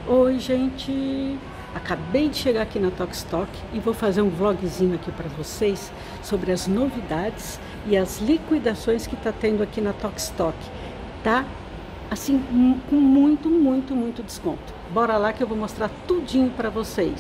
Oi, gente! Acabei de chegar aqui na Tokstok e vou fazer um vlogzinho aqui para vocês sobre as novidades e as liquidações que tá tendo aqui na Tokstok. Tá assim com muito desconto. Bora lá que eu vou mostrar tudinho para vocês.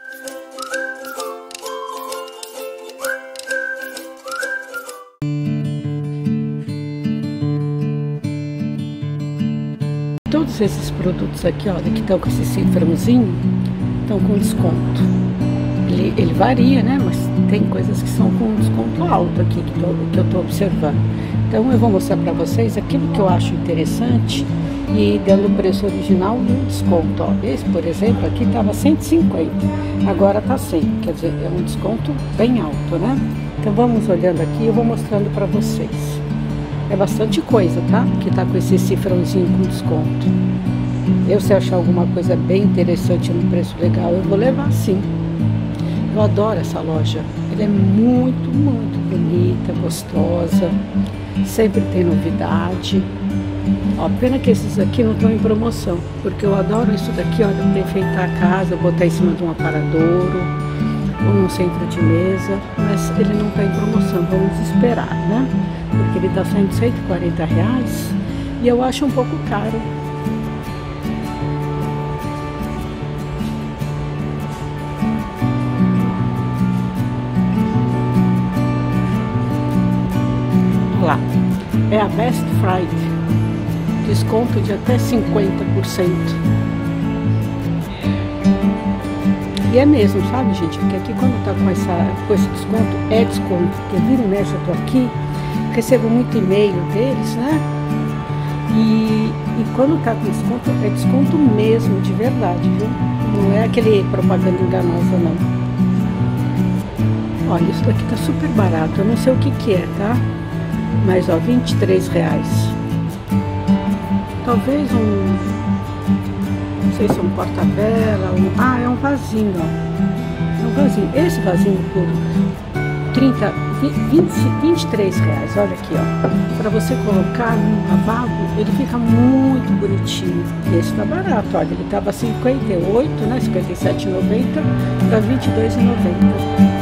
Todos esses produtos aqui, olha, que estão com esse cifrãozinho, estão com desconto. Ele varia, né? Mas tem coisas que são com desconto alto aqui que eu estou observando. Então eu vou mostrar para vocês aquilo que eu acho interessante e dando o preço original e o desconto. Ó, esse, por exemplo, aqui estava 150, agora está 100, quer dizer, é um desconto bem alto, né? Então vamos olhando aqui e eu vou mostrando para vocês. É bastante coisa, tá? Que tá com esse cifrãozinho com desconto. Se achar alguma coisa bem interessante no preço legal, eu vou levar sim. Eu adoro essa loja. Ela é muito bonita, gostosa. Sempre tem novidade. Ó, pena que esses aqui não estão em promoção, porque eu adoro isso daqui, olha, para enfeitar a casa, botar em cima de um aparadouro ou num centro de mesa, mas ele não está em promoção, vamos esperar, né? Porque ele está saindo R$140 e eu acho um pouco caro. Olha lá, é a Best Friday, desconto de até 50%. E é mesmo, sabe, gente? Porque aqui quando tá com esse desconto, é desconto. Porque vira e mexe, eu tô aqui, recebo muito e-mail deles, né? E quando tá com desconto, é desconto mesmo, de verdade, viu? Não é aquele propaganda enganosa, não. Olha, isso daqui tá super barato. Eu não sei o que é, tá? Mas, ó, R$23. Talvez não sei se é um porta-vela, é um vasinho, ó. É um vasinho. Esse vasinho por R$23, olha aqui, ó. Para você colocar no lavabo, ele fica muito bonitinho. Esse tá barato, olha, ele tava 58, né, 57,90 para R$22,90.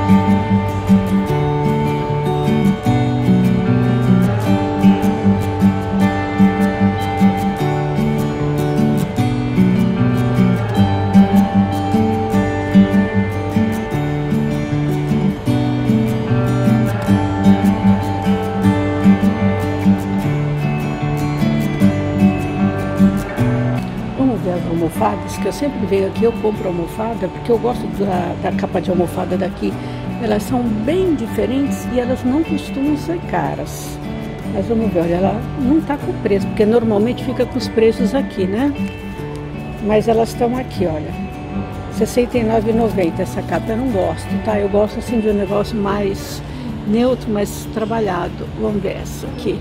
Almofadas, que eu sempre venho aqui, eu compro almofada, porque eu gosto da capa de almofada daqui. Elas são bem diferentes e elas não costumam ser caras. Mas vamos ver, olha, ela não tá com preço, porque normalmente fica com os preços aqui, né? Mas elas estão aqui, olha, R$69,90 essa capa. Eu não gosto, tá? Eu gosto assim de um negócio mais neutro, mais trabalhado. Vamos ver essa aqui.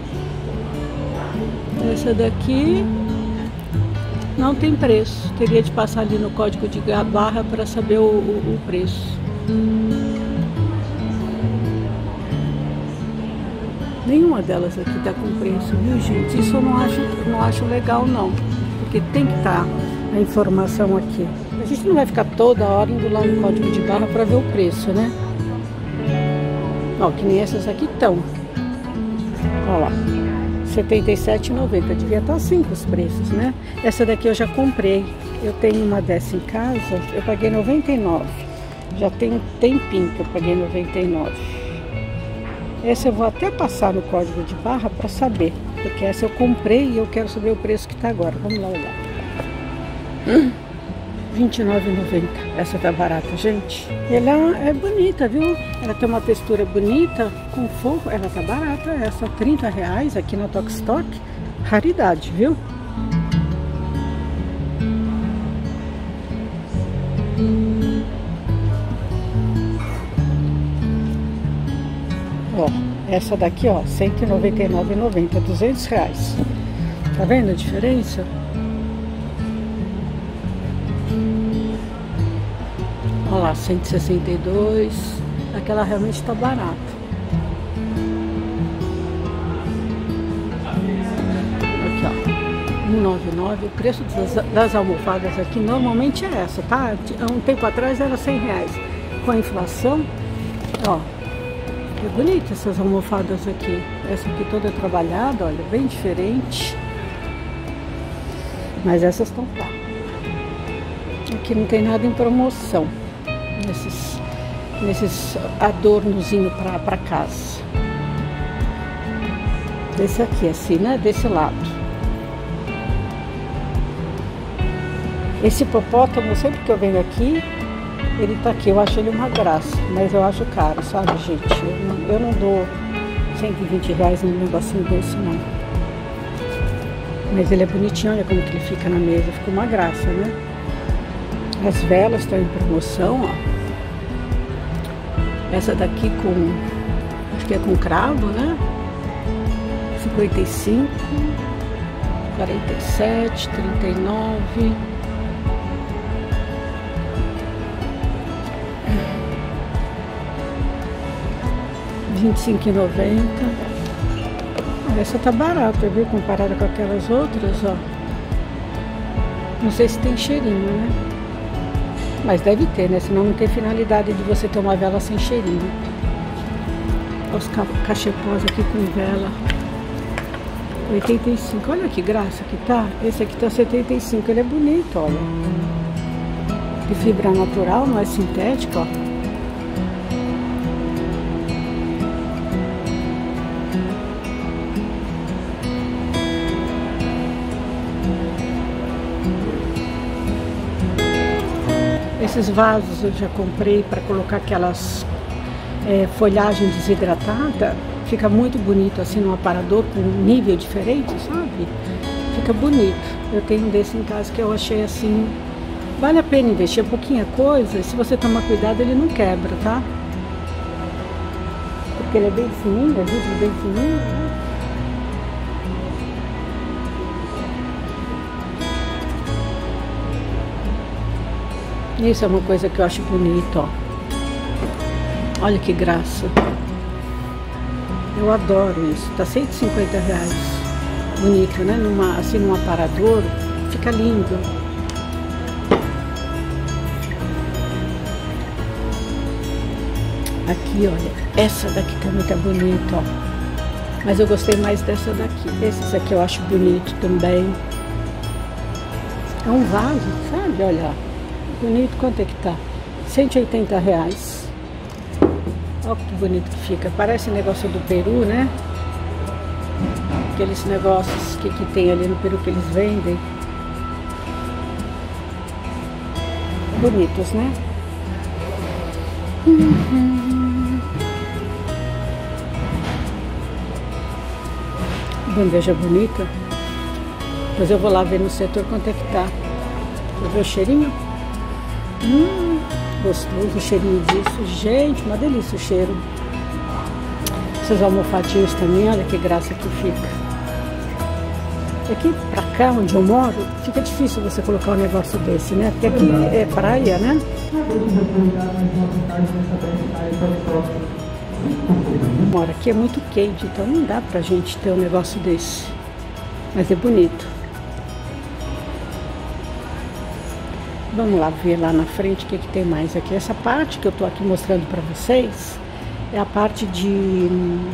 Essa daqui não tem preço, teria de passar ali no código de barra para saber o preço. Nenhuma delas aqui tá com preço, viu, gente? Isso eu não acho legal, não, porque tem que estar a informação aqui. A gente não vai ficar toda hora indo lá no código de barra para ver o preço, né? Ó, que nem essas aqui estão. Olha lá. R$77,90, devia estar assim com os preços, né? Essa daqui eu já comprei, eu tenho uma dessa em casa, eu paguei R$99, já tem um tempinho que eu paguei R$99. Essa eu vou até passar no código de barra para saber, porque essa eu comprei e eu quero saber o preço que está agora. Vamos lá olhar. R$29,90, essa tá barata, gente. Ela é bonita, viu? Ela tem uma textura bonita, com forro, ela tá barata. Essa R$30 aqui na Tokstok, raridade, viu? Ó, essa daqui, ó, R$199,90, R$200. Tá vendo a diferença? Olha lá, 162. Aquela realmente está barata. Aqui, ó. 199. O preço das almofadas aqui normalmente é essa, tá? Há um tempo atrás era R$100. Com a inflação, ó, é bonita essas almofadas aqui. Essa aqui toda trabalhada, olha, bem diferente. Mas essas estão lá. Aqui não tem nada em promoção. Nesses adornozinho para casa. Desse aqui, assim, né? Desse lado. Esse hipopótamo, sempre que eu venho aqui, ele tá aqui. Eu acho ele uma graça, mas eu acho caro, sabe, gente? Eu não dou R$120 num negocinho desse, não. Mas ele é bonitinho, olha como que ele fica na mesa. Fica uma graça, né? As velas estão em promoção, ó. Essa daqui com, acho que é com cravo, né? 55, 47, 39. R$25,90. Essa tá barata, viu? Comparada com aquelas outras, ó. Não sei se tem cheirinho, né? Mas deve ter, né? Senão não tem finalidade de você ter uma vela sem cheirinho. Olha os cachepós aqui com vela. 85. Olha que graça que tá. Esse aqui tá 75. Ele é bonito, olha. De fibra natural, não é sintético, ó. Esses vasos eu já comprei para colocar aquelas folhagem desidratada. Fica muito bonito assim no aparador, com um nível diferente, sabe? Fica bonito. Eu tenho um desse em casa que eu achei assim, vale a pena investir, pouquinha coisa. Se você tomar cuidado, ele não quebra, tá? Porque ele é bem fininho, é vidro bem fininho, né? Isso é uma coisa que eu acho bonito, ó. Olha que graça. Eu adoro isso. Tá R$150. Bonito, né? Assim, num aparador. Fica lindo. Aqui, olha. Essa daqui também tá bonita, ó. Mas eu gostei mais dessa daqui. Esse aqui eu acho bonito também. É um vaso, sabe? Olha. Bonito. Quanto é que tá? R$180. Olha que bonito que fica. Parece negócio do Peru, né? Aqueles negócios que tem ali no Peru que eles vendem. Bonitos, né? Bandeja bonita. Depois eu vou lá ver no setor quanto é que tá. Pra ver o cheirinho. Gostoso o cheirinho disso. Gente, uma delícia o cheiro. Essas almofadinhas também, olha que graça que fica. Aqui pra cá, onde eu moro, fica difícil você colocar um negócio desse, né? Porque aqui é praia, né? Mora aqui é muito quente, então não dá pra gente ter um negócio desse. Mas é bonito. Vamos lá ver lá na frente o que tem mais aqui. Essa parte que eu tô aqui mostrando pra vocês é a parte de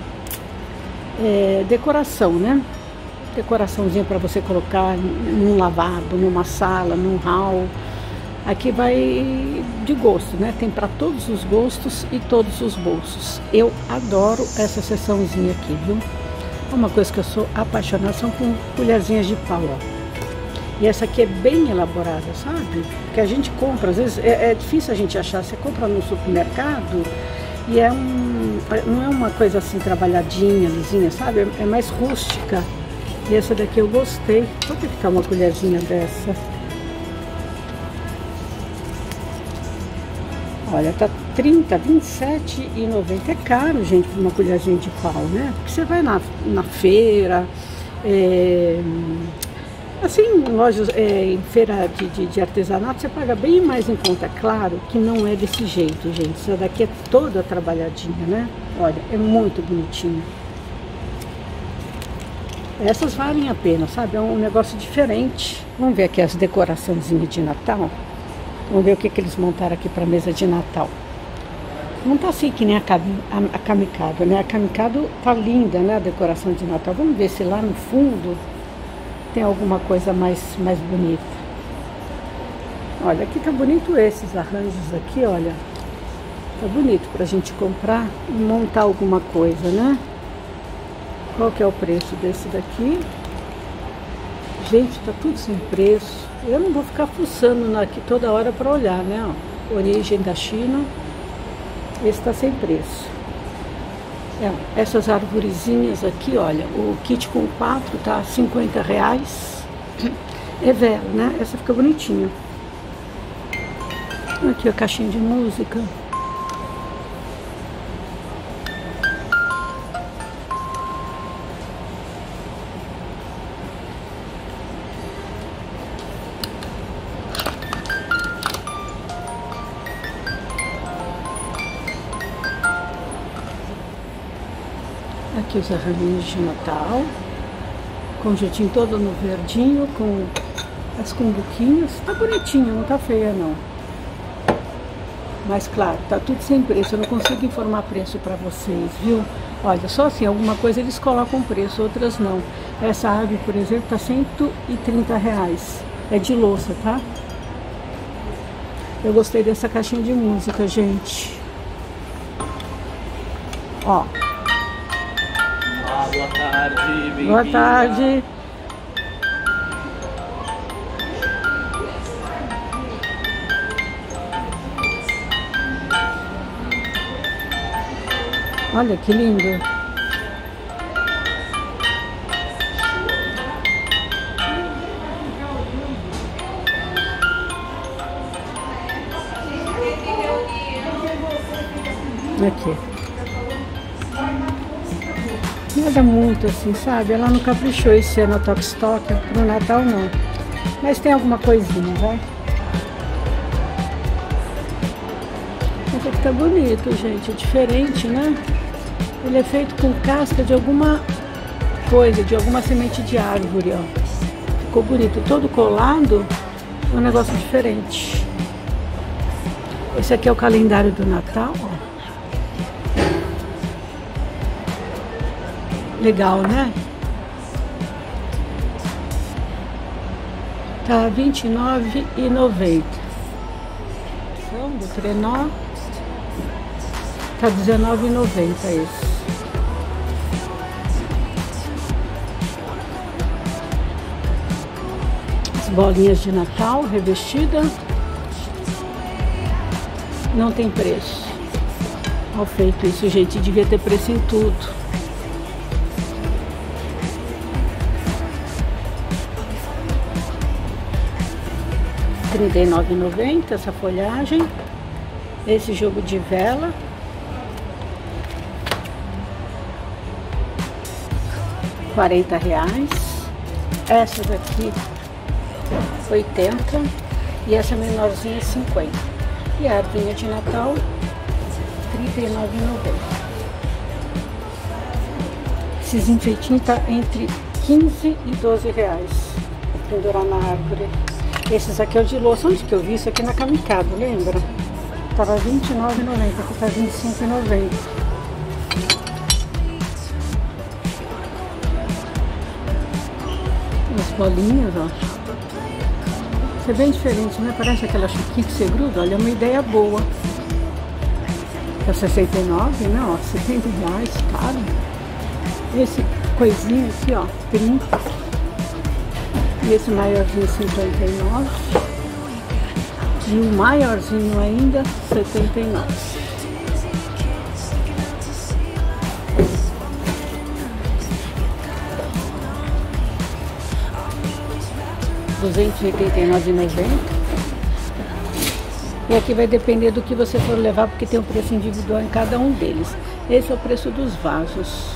decoração, né? Decoraçãozinha para você colocar num lavabo, numa sala, num hall. Aqui vai de gosto, né? Tem para todos os gostos e todos os bolsos. Eu adoro essa seçãozinha aqui, viu? Uma coisa que eu sou apaixonada são com colherzinhas de pau, ó. E essa aqui é bem elaborada, sabe? Porque a gente compra, às vezes é difícil a gente achar. Você compra no supermercado e não é uma coisa assim trabalhadinha, lisinha, sabe? É mais rústica. E essa daqui eu gostei. Quanto é que tá uma colherzinha dessa? Olha, tá 30, 27,90. É caro, gente, uma colherzinha de pau, né? Porque você vai na feira, assim, em lojas, em feira de artesanato, você paga bem mais em conta. Claro que não é desse jeito, gente. Essa daqui é toda trabalhadinha, né? Olha, é muito bonitinha. Essas valem a pena, sabe? É um negócio diferente. Vamos ver aqui as decoraçõezinhas de Natal. Vamos ver o que eles montaram aqui para mesa de Natal. Não tá assim que nem a Kamikado, né? A Kamikado tá linda, né? A decoração de Natal. Vamos ver se lá no fundo tem alguma coisa mais bonita. Olha, aqui tá bonito esses arranjos aqui, olha. Tá bonito pra gente comprar e montar alguma coisa, né? Qual que é o preço desse daqui? Gente, tá tudo sem preço. Eu não vou ficar fuçando aqui toda hora para olhar, né? Ó, origem da China. Esse tá sem preço. Essas arvorezinhas aqui, olha, o kit com 4 tá R$50. É vela, né? Essa fica bonitinha. Aqui a caixinha de música. Aqui os arranjinhos de Natal, conjuntinho todo no verdinho, com as cumbuquinhas. Tá bonitinho, não tá feia não. Mas claro, tá tudo sem preço, eu não consigo informar preço pra vocês, viu? Olha, só assim, alguma coisa eles colocam preço, outras não. Essa árvore, por exemplo, tá R$130. É de louça, tá? Eu gostei dessa caixinha de música, gente. Ó. Boa tarde, bem-vinda. Boa tarde. Olha que lindo. Aqui. Nada muito assim, sabe? Ela não caprichou esse ano a Tokstok, pro Natal não. Mas tem alguma coisinha, vai? Esse aqui tá bonito, gente. É diferente, né? Ele é feito com casca de alguma coisa, de alguma semente de árvore, ó. Ficou bonito. Todo colado, é um negócio diferente. Esse aqui é o calendário do Natal, ó. Legal, né? Tá R$29,90. Do trenó tá R$19,90 esse. As bolinhas de Natal revestidas. Não tem preço. Mal feito isso, gente. Devia ter preço em tudo. R$39,90 essa folhagem. Esse jogo de vela. R$40. Essa daqui 80. E essa menorzinha 50. E a arvinha de Natal R$39,90. Esses enfeitinhos tá entre 15 e 12 reais. Pendurar na árvore. Esses aqui é o de louça. Onde que eu vi isso aqui? Na Kamikado, lembra? Tava R$29,90, aqui tá R$25,90. As bolinhas, ó. Isso é bem diferente, né? Parece aquela chuquinha que você gruda. Olha, é uma ideia boa. Tá R$69, né? Ó, R$70, caro. Esse coisinho aqui, ó, 30. E esse maiorzinho 59. E o maiorzinho ainda 79. R$289,90. E aqui vai depender do que você for levar, porque tem um preço individual em cada um deles. Esse é o preço dos vasos.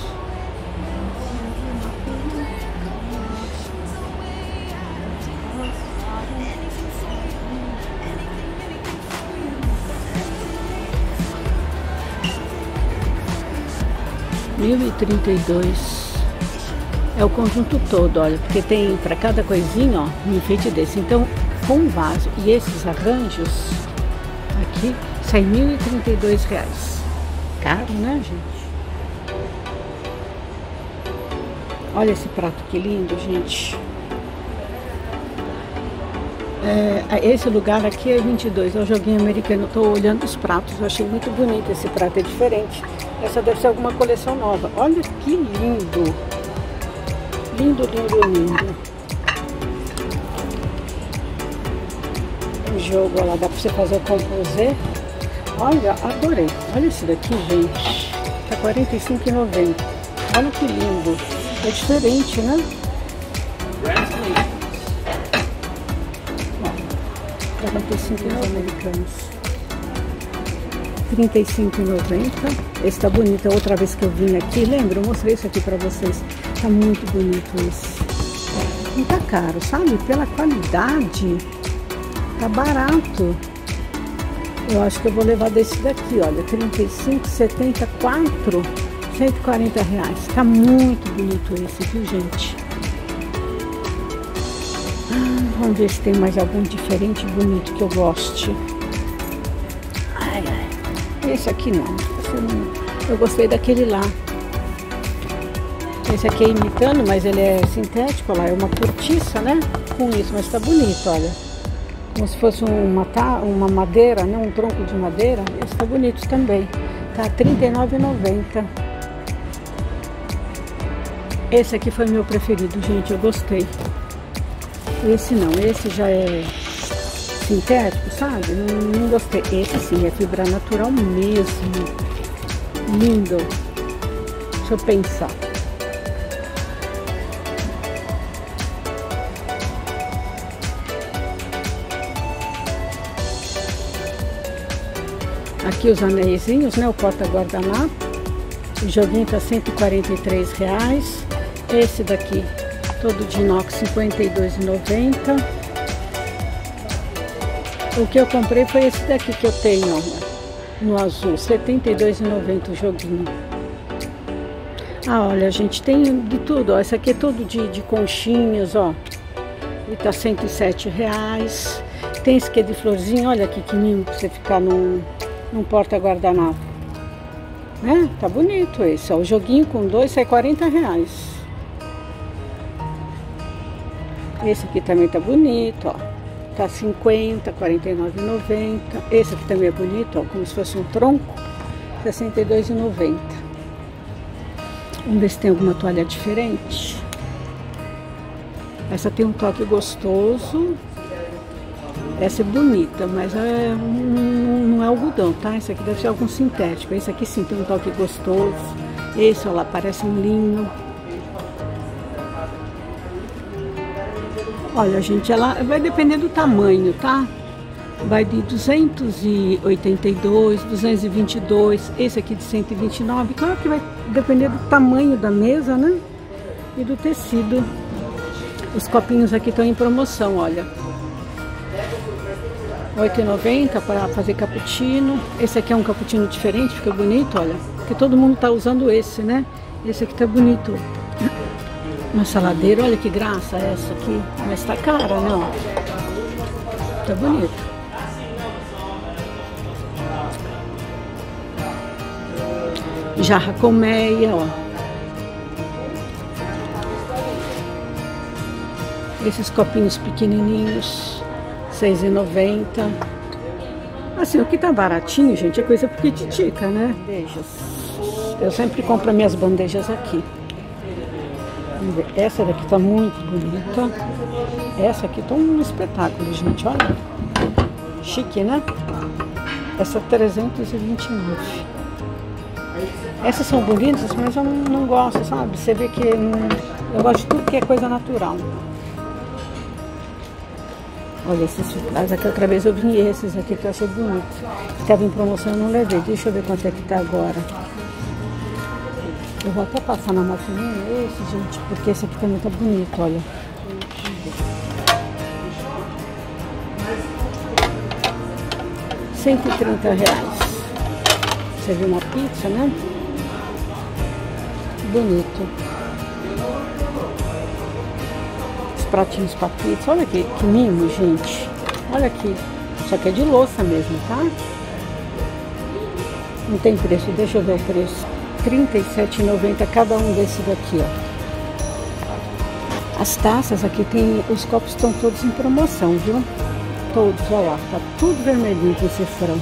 R$1.032. É o conjunto todo, olha, porque tem para cada coisinha, ó, um enfeite desse. Então, com o vaso e esses arranjos aqui, sai R$ 1.032. Caro, né, gente? Olha esse prato que lindo, gente. Esse lugar aqui é 22, é o joguinho americano. Eu tô olhando os pratos, eu achei muito bonito. Esse prato é diferente. Essa deve ser alguma coleção nova. Olha que lindo. Lindo, lindo, lindo. O jogo, olha lá, dá pra você fazer o Ctrl+Z. Olha, adorei. Olha esse daqui, gente. Tá R$ 45,90. Olha que lindo. É diferente, né? Ó, 45 americanos. R$ 35,90. Esse tá bonito. A outra vez que eu vim aqui, lembra? Eu mostrei isso aqui pra vocês. Tá muito bonito esse. Não tá caro, sabe? Pela qualidade, tá barato. Eu acho que eu vou levar desse daqui, olha. 35, 74, R$ 140. Tá muito bonito esse, viu, gente? Vamos ver se tem mais algum diferente bonito que eu goste. Ai, ai. Esse aqui não. Eu gostei daquele lá. Esse aqui é imitando, mas ele é sintético, olha lá, é uma cortiça, né? Com isso, mas tá bonito, olha. Como se fosse uma madeira, né? Um tronco de madeira. Esse tá bonito também. Tá R$ 39,90. Esse aqui foi meu preferido, gente, eu gostei. Esse não, esse já é sintético, sabe? Não gostei. Esse sim, é fibra natural mesmo. Lindo. Deixa eu pensar. Aqui os anéisinhos, né? O porta-guardanapo. O joguinho tá R$ 143. Esse daqui, todo de inox, R$ 52,90. O que eu comprei foi esse daqui que eu tenho, ó, no azul, R$ 72,90 o joguinho. Ah, olha, gente, tem de tudo, ó. Esse aqui é todo de conchinhas, ó. Ele tá R$ 107. Tem esse aqui de florzinha, olha aqui que mimo pra você ficar num porta-guardanapo. Né? Tá bonito esse, ó. O joguinho com dois sai R$ 40. Esse aqui também tá bonito, ó. Tá 50, R$ 49,90. Esse aqui também é bonito, ó, como se fosse um tronco, R$ 62,90. Vamos ver se tem alguma toalha diferente. Essa tem um toque gostoso. Essa é bonita, mas não é algodão, tá? Esse aqui deve ser algum sintético. Esse aqui sim tem um toque gostoso. Esse, ó lá, parece um linho. Olha, gente, ela vai depender do tamanho, tá? Vai de 282, 222, esse aqui de 129. Claro que vai depender do tamanho da mesa, né? E do tecido. Os copinhos aqui estão em promoção, olha. R$ 8,90 para fazer cappuccino. Esse aqui é um cappuccino diferente, fica bonito, olha. Porque todo mundo tá usando esse, né? Esse aqui tá bonito. Uma saladeira, olha que graça essa aqui. Mas tá cara, não? Tá bonito. Jarra colmeia, ó. Esses copinhos pequenininhos, R$ 6,90. Assim, o que tá baratinho, gente, é coisa pequititica, né? Bandejas. Eu sempre compro minhas bandejas aqui. Essa daqui tá muito bonita. Essa aqui tá um espetáculo, gente, olha. Chique, né? Essa 329. Essas são bonitas, mas eu não gosto, sabe? Você vê que eu gosto de tudo que é coisa natural. Olha esses chocolates aqui, outra vez eu vi esses aqui que eu achei bonitos. Estava em promoção, eu não levei. Deixa eu ver quanto é que tá agora. Eu vou até passar na maquininha esse, gente, porque esse aqui também tá bonito, olha. R$ 130. Você viu uma pizza, né? Bonito. pratinhos para pizza. Olha aqui, que mimo, gente. Olha aqui. Só que é de louça mesmo, tá? Não tem preço, deixa eu ver o preço. R$ 37,90 cada um desse daqui, ó. As taças aqui tem, os copos estão todos em promoção, viu? Todos, olha lá, tá tudo vermelhinho com cifrão.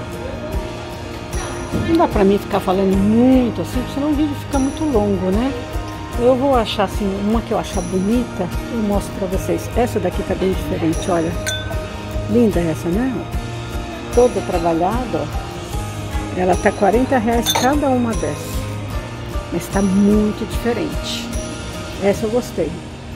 Não dá pra mim ficar falando muito assim, porque senão o vídeo fica muito longo, né? Eu vou achar assim, uma que eu achar bonita, eu mostro pra vocês. Essa daqui tá bem diferente, olha. Linda essa, né? Toda trabalhada, ó. Ela tá R$40 cada uma dessas. Mas tá muito diferente. Essa eu gostei.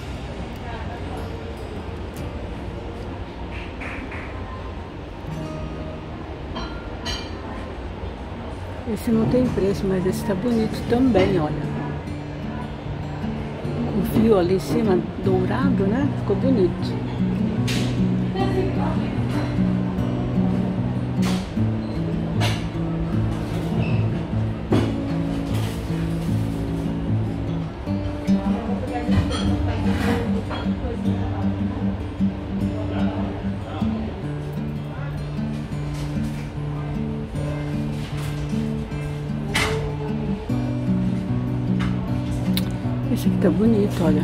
Esse não tem preço, mas esse tá bonito também, olha. O fio ali em cima, dourado, né? Ficou bonito. Esse aqui tá bonito, olha.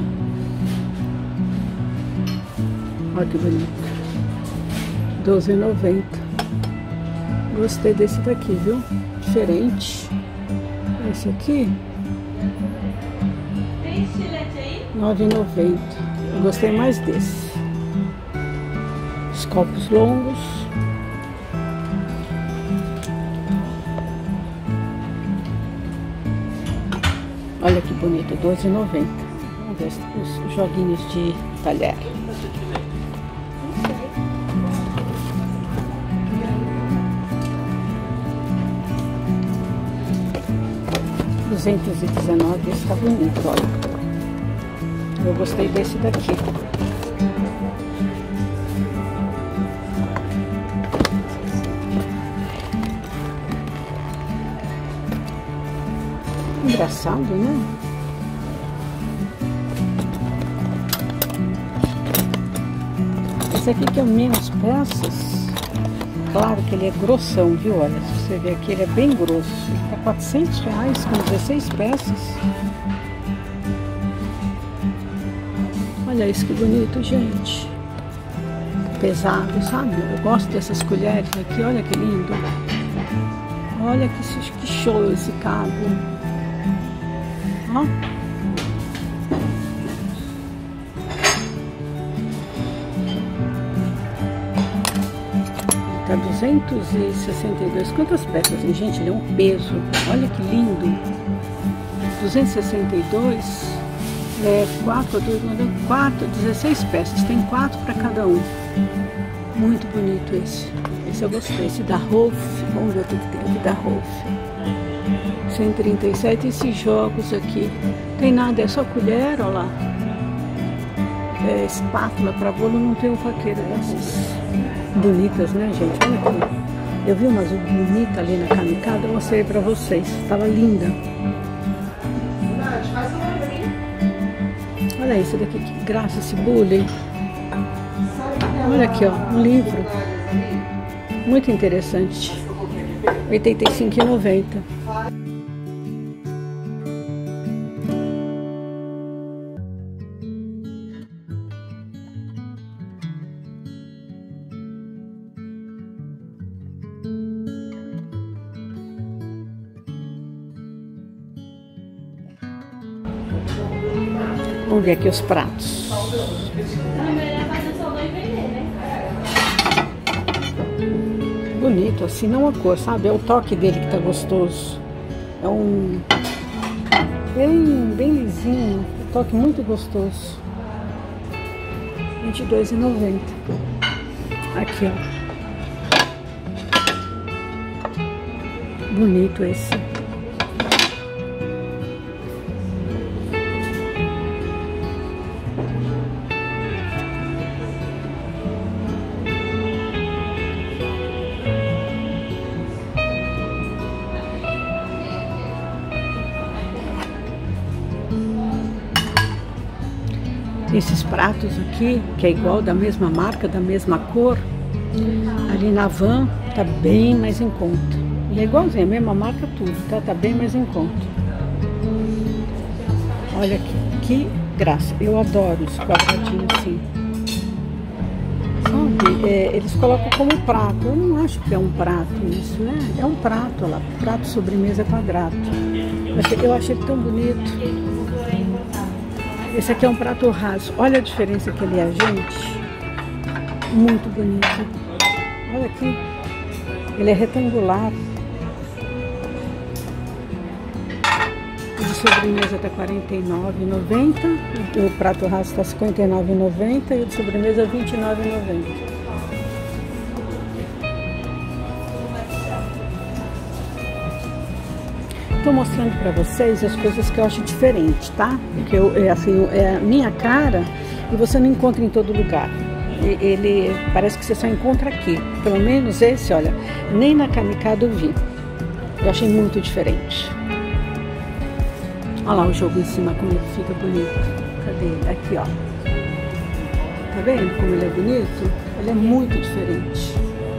Olha que bonito. R$12,90. Gostei desse daqui, viu? Diferente. Esse aqui R$9,90. Eu gostei mais desse. Os copos longos. Olha que bonito, R$12,90. Vamos ver os joguinhos de talher. R$219, esse tá bonito, olha. Eu gostei desse daqui. Engraçado, né? Esse aqui que é o menos peças. Claro que ele é grossão, viu? Olha, se você ver aqui, ele é bem grosso. Ele tá R$400 com 16 peças. Olha isso que bonito, gente. Pesado, sabe? Eu gosto dessas colheres aqui, olha que lindo. Olha que show esse cabo. Ó. Tá 262. Quantas peças, hein, gente? Ele é um peso. Olha que lindo. 262 é 16 peças. Tem 4 para cada um. Muito bonito esse. Esse eu gostei. Esse da Rolf. Vamos ver o que tem aqui da Rolf. 137. Esses jogos aqui. Tem nada, é só colher, olha lá. É, espátula para bolo, não tem faqueira dessas bonitas, né, gente? Olha aqui. Eu vi umas bonitas ali na Kamikado, eu mostrei para vocês. Tava linda. Olha esse daqui, que graça, esse bule. Olha aqui, ó, um livro. Muito interessante. R$ 85,90. Vamos ver aqui os pratos. Bonito, assim, não a cor, sabe? É o toque dele que tá gostoso. É um bem lisinho, um toque muito gostoso. R$ 22,90. Aqui, ó. Bonito esse. esses pratos aqui, que é igual, da mesma marca, da mesma cor, ali na Van, tá bem mais em conta. E é igualzinho, a mesma marca, tudo, tá? Tá bem mais em conta. Olha aqui, que graça. Eu adoro os quadradinhos assim. Sabe? Eles colocam como prato. Eu não acho que é um prato isso, né? É um prato, olha lá. Prato sobremesa quadrado. Eu achei tão bonito. Esse aqui é um prato raso. Olha a diferença que ele é, gente. Muito bonito. Olha aqui. Ele é retangular. O de sobremesa está R$ 49,90. O prato raso está R$ 59,90 e o de sobremesa R$ 29,90. Estou mostrando para vocês as coisas que eu acho diferente, tá? Porque assim, é a minha cara e você não encontra em todo lugar. Ele parece que você só encontra aqui. Pelo menos esse, olha, nem na Camicado eu vi. Eu achei muito diferente. Olha lá o jogo em cima, como ele fica bonito. Cadê ele? Aqui, ó. Tá vendo como ele é bonito? Ele é muito diferente.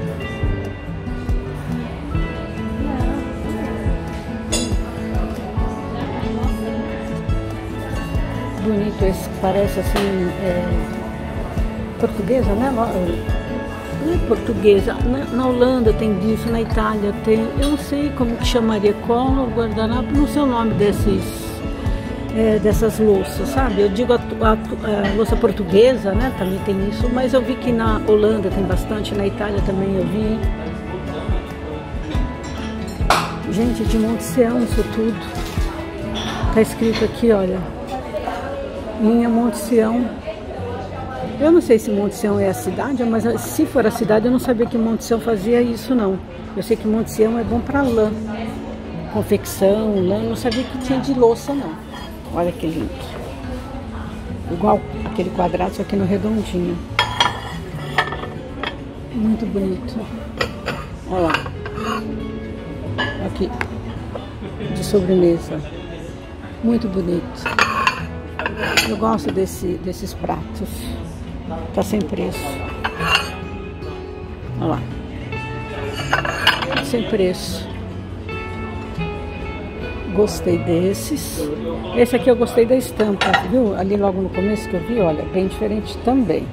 Bonito esse, parece assim, portuguesa, né? Não é portuguesa. Na Holanda tem disso, na Itália tem. Eu não sei como que chamaria, cola, guardanapo, não sei o nome dessas louças, sabe? Eu digo a louça portuguesa, né? Também tem isso, mas eu vi que na Holanda tem bastante, na Itália também eu vi. Gente, de Monte Sião isso tudo. Tá escrito aqui, olha. Linha Monte Sião. Eu não sei se Monte Sião é a cidade, mas se for a cidade eu não sabia que Monte Sião fazia isso, não. Eu sei que Monte Sião é bom para lã, confecção, lã, não sabia que tinha de louça, não. Olha que lindo. Igual aquele quadrado, só que no redondinho. Muito bonito. Olha lá. Aqui, de sobremesa. Muito bonito. Eu gosto desses pratos. Tá sem preço. Olha lá. Sem preço. Gostei desses. Esse aqui eu gostei da estampa, viu? Ali logo no começo que eu vi, olha, bem diferente também.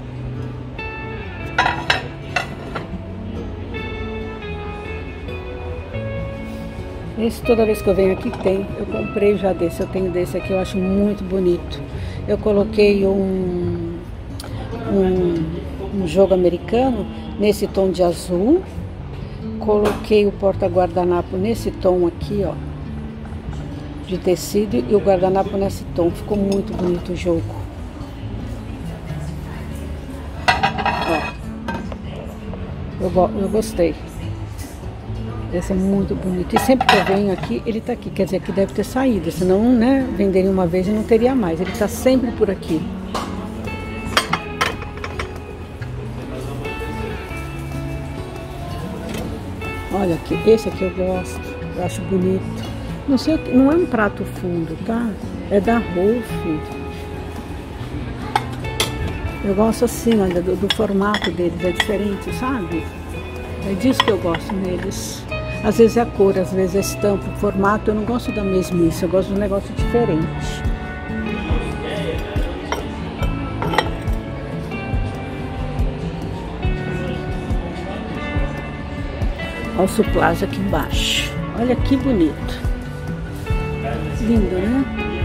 Esse toda vez que eu venho aqui tem. Eu comprei já desse, eu tenho desse aqui, eu acho muito bonito. Eu coloquei um jogo americano nesse tom de azul. Coloquei o porta-guardanapo nesse tom aqui, ó, de tecido, e o guardanapo nesse tom. Ficou muito bonito o jogo. Ó, eu gostei. Esse é muito bonito. E sempre que eu venho aqui, ele tá aqui. Quer dizer, que deve ter saído. Senão, né, venderia uma vez e não teria mais. Ele tá sempre por aqui. Olha aqui. Esse aqui eu gosto. Eu acho bonito. Não sei, não é um prato fundo, tá? É da Rolf. Eu gosto assim, olha, do formato deles. É diferente, sabe? É disso que eu gosto neles. Às vezes é a cor, às vezes é a estampa, o formato. Eu não gosto da mesmice, eu gosto de um negócio diferente. Olha o suplás aqui embaixo. Olha que bonito. Lindo, né?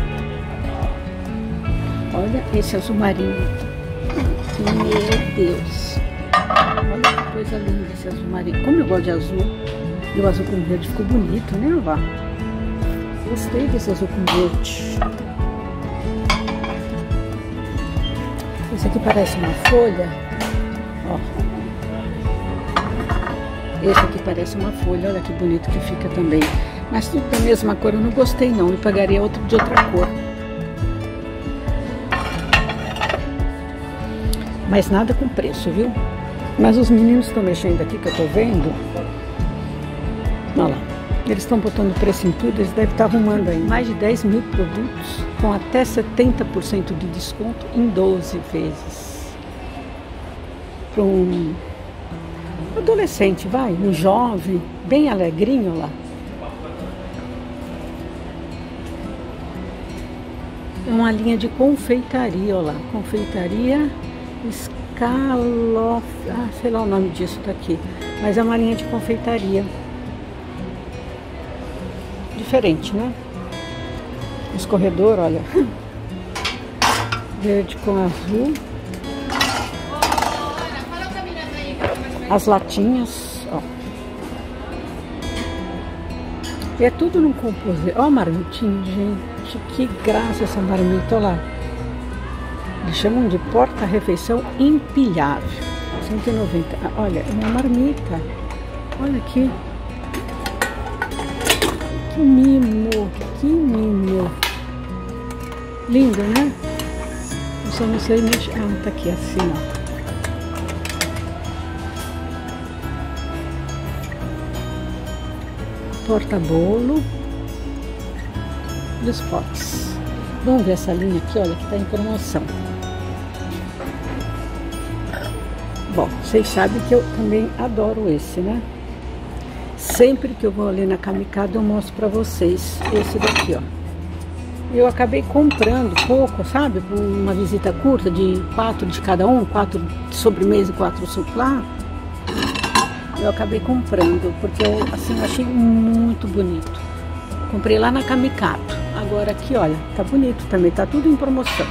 Olha esse azul marinho. Meu Deus. Olha que coisa linda esse azul marinho. Como eu gosto de azul. E o azul com verde ficou bonito, né, Vá? Gostei desse azul com verde. Esse aqui parece uma folha. Ó. Esse aqui parece uma folha. Olha que bonito que fica também. Mas tudo da mesma cor eu não gostei, não. Eu pagaria outro de outra cor. Mas nada com preço, viu? Mas os meninos estão mexendo aqui, que eu tô vendo. Olha lá. Eles estão botando preço em tudo, eles devem estar arrumando aí. Mais de 10 mil produtos com até 70% de desconto em 12 vezes. Para um adolescente, vai, um jovem, bem alegrinho lá. É uma linha de confeitaria, olha lá. Confeitaria Scalof... sei lá o nome disso daqui. Mas é uma linha de confeitaria. Diferente, né? Escorredor, olha. Verde com azul. As latinhas, ó. E é tudo num composê. Ó, marmitinho, gente. Que graça essa marmita, olha lá. Eles chamam de porta-refeição empilhável. 190. Olha, é uma marmita. Olha aqui. Que mimo, que mimo. Lindo, né? Eu só não sei mexer. Ah, tá aqui assim, ó. Porta-bolo. E os potes. Vamos ver essa linha aqui, olha, que tá em promoção. Bom, vocês sabem que eu também adoro esse, né? Sempre que eu vou ali na Kamikado eu mostro pra vocês esse daqui, ó. Eu acabei comprando pouco, sabe? Por uma visita curta de 4 de cada um, 4 de sobremesa e 4 suplá. Eu acabei comprando, porque eu, assim, achei muito bonito. Comprei lá na Kamikado. Agora aqui, olha, tá bonito também, tá tudo em promoção.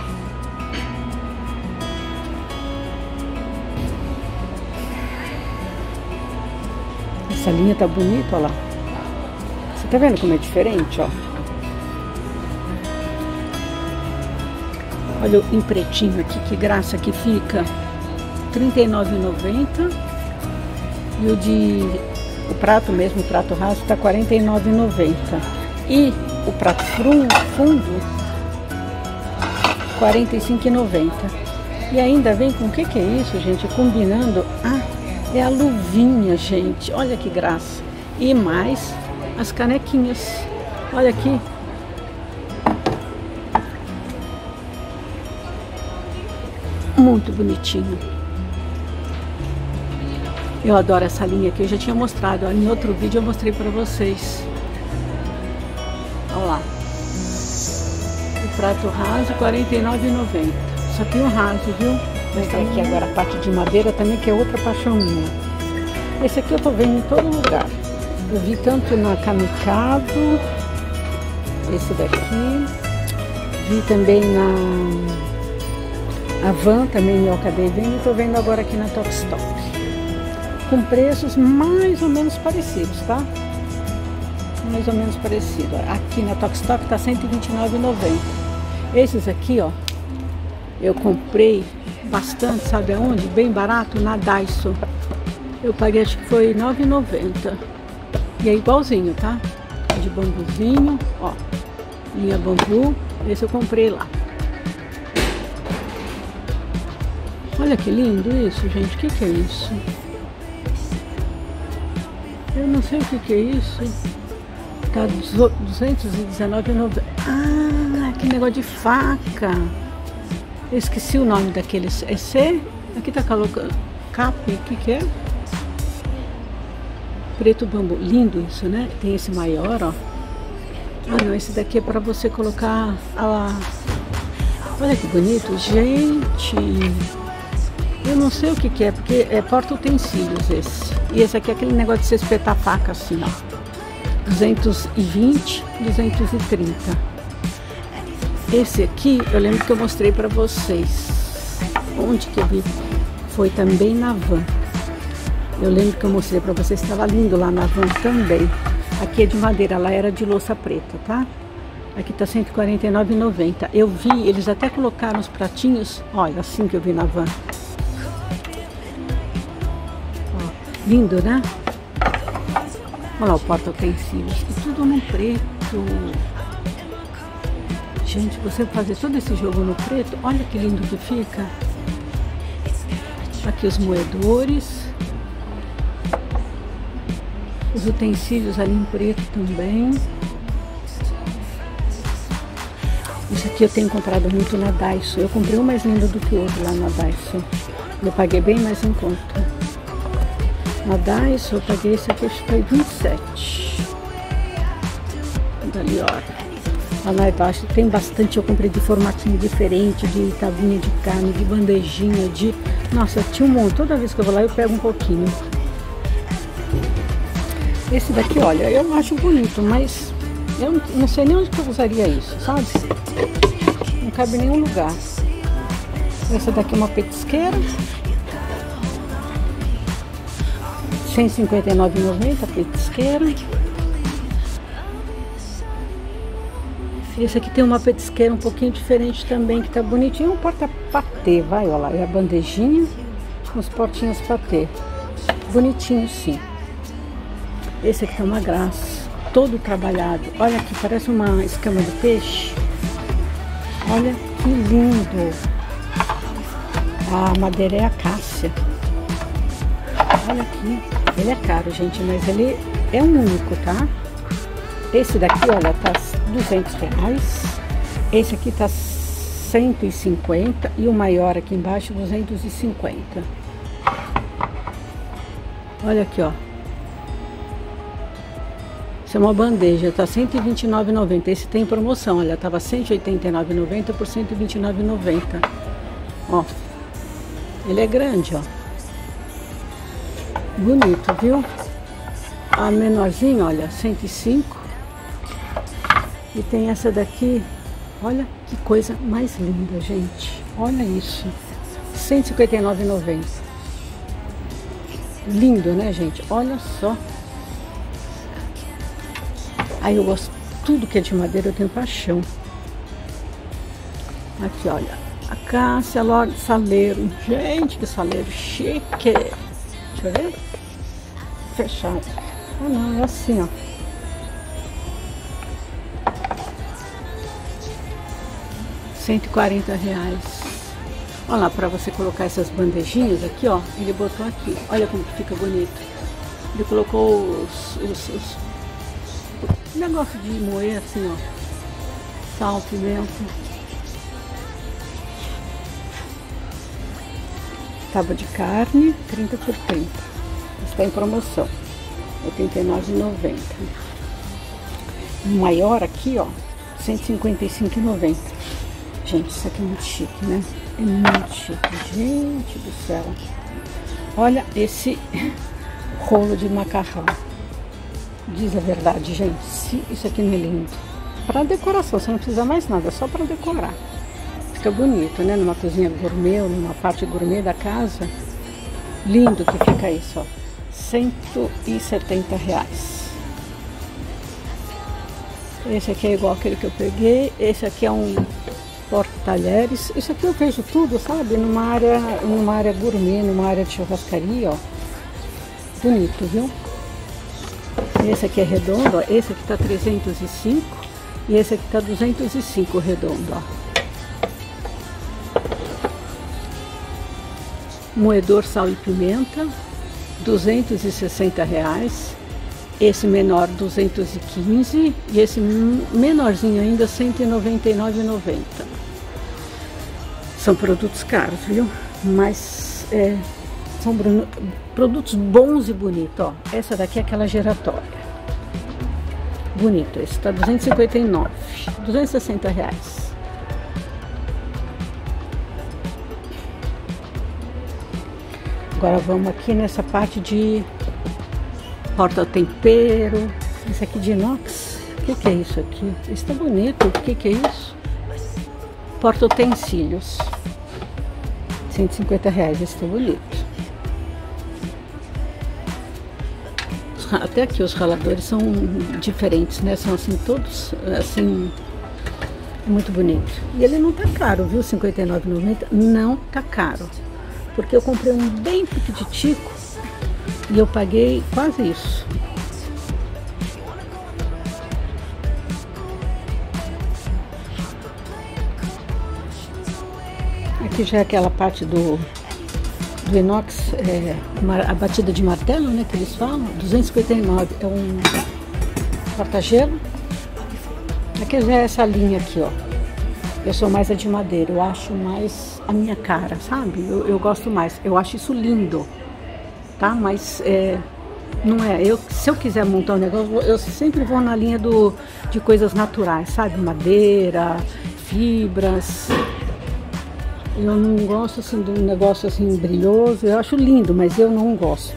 Essa linha tá bonita, olha lá. Você tá vendo como é diferente, ó? Olha em pretinho aqui, que graça que fica. R$ 39,90. E o prato mesmo, o prato raso, tá R$ 49,90. E o prato fundo, R$ 45,90. E ainda vem com o que é isso, gente? Combinando. Ah, é a luvinha, gente. Olha que graça. E mais as canequinhas. Olha aqui. Muito bonitinho. Eu adoro essa linha aqui. Eu já tinha mostrado. Ó, em outro vídeo eu mostrei para vocês. Olha lá. O prato raso, R$ 49,90. Só tem o raso, viu? Vou mostrar aqui agora a parte de madeira também, que é outra paixão minha. Esse aqui eu tô vendo em todo lugar. Eu vi tanto na Kamikado, esse daqui. Vi também na Van, também eu acabei vendo. E tô vendo agora aqui na Tokstok. Com preços mais ou menos parecidos, tá? Mais ou menos parecido. Aqui na Tokstok tá R$ 129,90. Esses aqui, ó, eu comprei bastante, sabe aonde? Bem barato, na Daiso. Eu paguei, acho que foi R$ 9,90. E é igualzinho, tá? De bambuzinho, ó. Linha bambu. Esse eu comprei lá. Olha que lindo isso, gente. O que que é isso? Eu não sei o que que é isso. Tá R$ 219,90. Ah, que negócio de faca. Eu esqueci o nome daqueles. É C? Aqui tá colocando cap, o que é? Preto bambu. Lindo isso, né? Tem esse maior, ó. Ah, não, esse daqui é para você colocar a... Olha que bonito, gente. Eu não sei o que que é, porque é porta-utensílios esse. E esse aqui é aquele negócio de você espetar a faca assim, ó. 220, 230. Esse aqui, eu lembro que eu mostrei pra vocês. Onde que eu vi? Foi também na Van. Eu lembro que eu mostrei pra vocês, estava lindo lá na Van também. Aqui é de madeira, lá era de louça preta, tá? Aqui tá R$ 149,90. Eu vi, eles até colocaram os pratinhos, olha, assim que eu vi na Van. Ó, lindo, né? Olha lá o porta-utensílios. E tudo no preto. Gente, você fazer todo esse jogo no preto, olha que lindo que fica. Aqui os moedores. Os utensílios ali em preto também. Isso aqui eu tenho comprado muito na Daiso. Eu comprei um mais lindo do que o outro lá na Daiso. Eu paguei bem mais em conta. Na Daiso eu paguei esse aqui, acho que foi 27. Dali, ó. Lá embaixo tem bastante, eu comprei de formatinho diferente, de tavinha de carne, de bandejinha, de... Nossa, tinha um monte. Toda vez que eu vou lá eu pego um pouquinho. Esse daqui, olha, eu acho bonito, mas eu não sei nem onde que eu usaria isso, sabe? Não cabe em nenhum lugar. Essa daqui é uma petisqueira. R$ 159,90 a petisqueira. Esse aqui tem uma petisqueira um pouquinho diferente também, que tá bonitinho. Um porta-patê, vai, olha lá. É a bandejinha com os portinhos patê. Bonitinho, sim. Esse aqui tá uma graça. Todo trabalhado. Olha aqui, parece uma escama de peixe. Olha que lindo. A madeira é acácia. Olha aqui. Ele é caro, gente, mas ele é um único, tá? Esse daqui, olha, tá R$ 200. Esse aqui tá 150 e o maior aqui embaixo 250. Olha aqui, ó. Isso é uma bandeja, tá R$ 129,90. Esse tem promoção, olha, tava R$ 189,90 por R$ 129,90. Ó. Ele é grande, ó. Bonito, viu? A menorzinha, olha, 105. E tem essa daqui, olha que coisa mais linda, gente. Olha isso, R$ 159,90. Lindo, né, gente? Olha só. Aí eu gosto, tudo que é de madeira eu tenho paixão. Aqui, olha, acácia, lorde, saleiro. Gente, que saleiro chique. Deixa eu ver. Fechado. Ah, não, é assim, ó. R$ 140. Olha lá, para você colocar essas bandejinhas aqui, ó. Ele botou aqui. Olha como que fica bonito. Ele colocou os negócio de moer assim, ó. Sal, pimenta. Tábua de carne, 30 por 30. Está em promoção. R$ 89,90. O maior aqui, ó, R$ 155,90. Gente, isso aqui é muito chique, né? É muito chique. Gente do céu. Olha esse rolo de macarrão. Diz a verdade, gente. Isso aqui não é lindo. Para decoração, você não precisa mais nada, só para decorar. Fica bonito, né? Numa cozinha gourmet, ou numa parte gourmet da casa. Lindo que fica isso, ó. R$ 170. Esse aqui é igual aquele que eu peguei. Esse aqui é um porta-talheres. Isso aqui eu vejo tudo, sabe? Numa área gourmet, numa área de churrascaria, ó. Bonito, viu? Esse aqui é redondo, ó. Esse aqui tá 305 e esse aqui tá 205 redondo, ó. Moedor sal e pimenta, R$ 260. Esse menor 215 e esse menorzinho ainda R$ 199,90. São produtos caros, viu? Mas são produtos bons e bonitos, ó. Essa daqui é aquela giratória. Bonito, esse tá 259, R$ 260. Agora vamos aqui nessa parte de porta-tempero. Esse aqui de inox. O que é isso aqui? Isso tá bonito. O que é isso? Porta-utensílios. R$ 150. Esse tá bonito. Até aqui os raladores são diferentes, né? São assim, todos assim, muito bonito. E ele não tá caro, viu? R$ 59,90. Não tá caro. Porque eu comprei um bem piquititico e eu paguei quase isso. Aqui já é aquela parte do do inox, a batida de martelo, né, que eles falam, 259, é um porta-gelo. Aqui já é essa linha aqui, ó. Eu sou mais a de madeira, eu acho mais a minha cara, sabe? Eu gosto mais, eu acho isso lindo, tá? Mas não é, se eu quiser montar um negócio, eu sempre vou na linha de coisas naturais, sabe? Madeira, fibras. Eu não gosto assim de um negócio assim brilhoso, eu acho lindo, mas eu não gosto.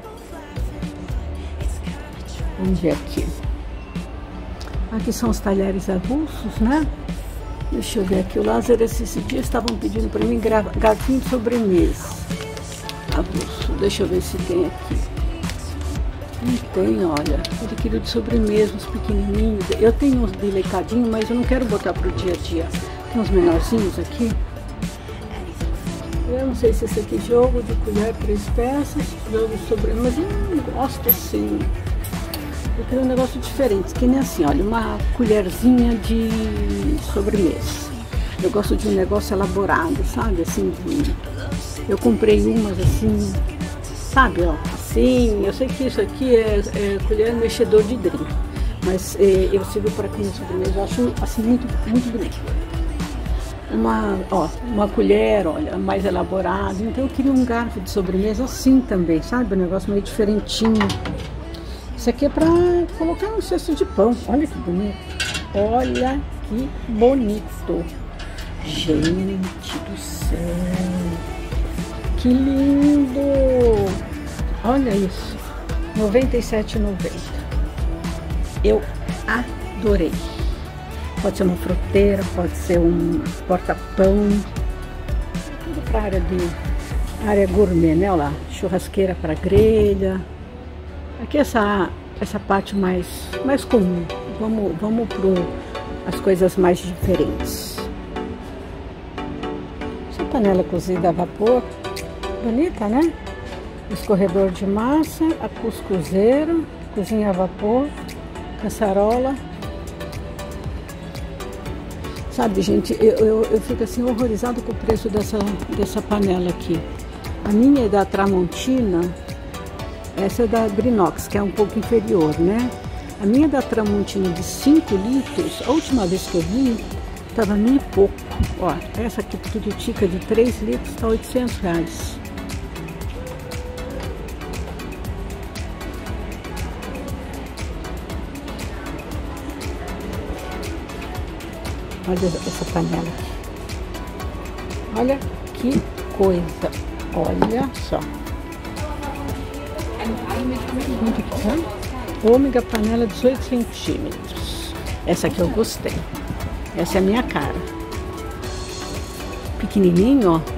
Vamos ver aqui. Aqui são os talheres avulsos, né? Deixa eu ver aqui. O Lázaro esses dias estavam pedindo para mim garfinho de sobremesa. Avulso. Deixa eu ver se tem aqui. Não tem, olha. Ele queria de sobremesa, uns pequenininhos. Eu tenho uns delicadinhos, mas eu não quero botar pro dia a dia. Tem uns menorzinhos aqui. Eu não sei se esse aqui é jogo de colher 3 peças, jogo de sobremesa, mas eu não gosto assim. Eu quero um negócio diferente, que nem assim, olha, uma colherzinha de sobremesa. Eu gosto de um negócio elaborado, sabe, assim, eu comprei umas assim, sabe, ó, assim, eu sei que isso aqui é colher mexedor de drink, mas eu sirvo para comer sobremesa, eu acho assim muito, muito bonito. Uma colher, olha, mais elaborada, então eu queria um garfo de sobremesa assim também, sabe, um negócio meio diferentinho. Isso aqui é para colocar no cesto de pão. Olha que bonito. Olha que bonito. Gente do céu. Que lindo. Olha isso. R$ 97,90. Eu adorei. Pode ser uma fruteira, pode ser um porta-pão. Tudo para área gourmet, né? Olha lá. Churrasqueira para grelha. Aqui essa parte mais comum. Vamos para as coisas mais diferentes. Essa panela cozida a vapor, bonita, né? Escorredor de massa, a cuscuzeira, cozinha a vapor, caçarola. Sabe, gente, eu fico assim horrorizado com o preço dessa panela aqui. A minha é da Tramontina. Essa é da Brinox, que é um pouco inferior, né? A minha da Tramontina de 5 litros, a última vez que eu vi, estava R$ 1.000 e pouco. Ó, essa aqui tudo-tica de 3 litros está R$ 800. Olha essa panela aqui. Olha que coisa. Olha só. Quanto que tá? Ômega panela 18 centímetros. Essa aqui eu gostei. Essa é a minha cara. Pequenininho, ó.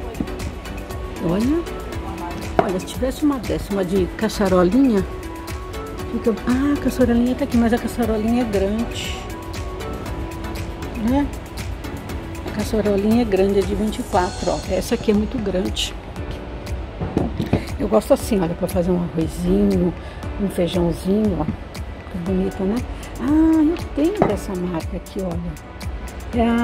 Olha, se tivesse uma dessa, uma de caçarolinha. Fica... Ah, a caçarolinha tá aqui, mas a caçarolinha é grande. Né? A caçarolinha é grande, é de 24, ó. Essa aqui é muito grande. Eu gosto assim, olha, para fazer um arrozinho, um feijãozinho, ó. Que bonito, né? Ah, eu tenho dessa marca aqui, olha. É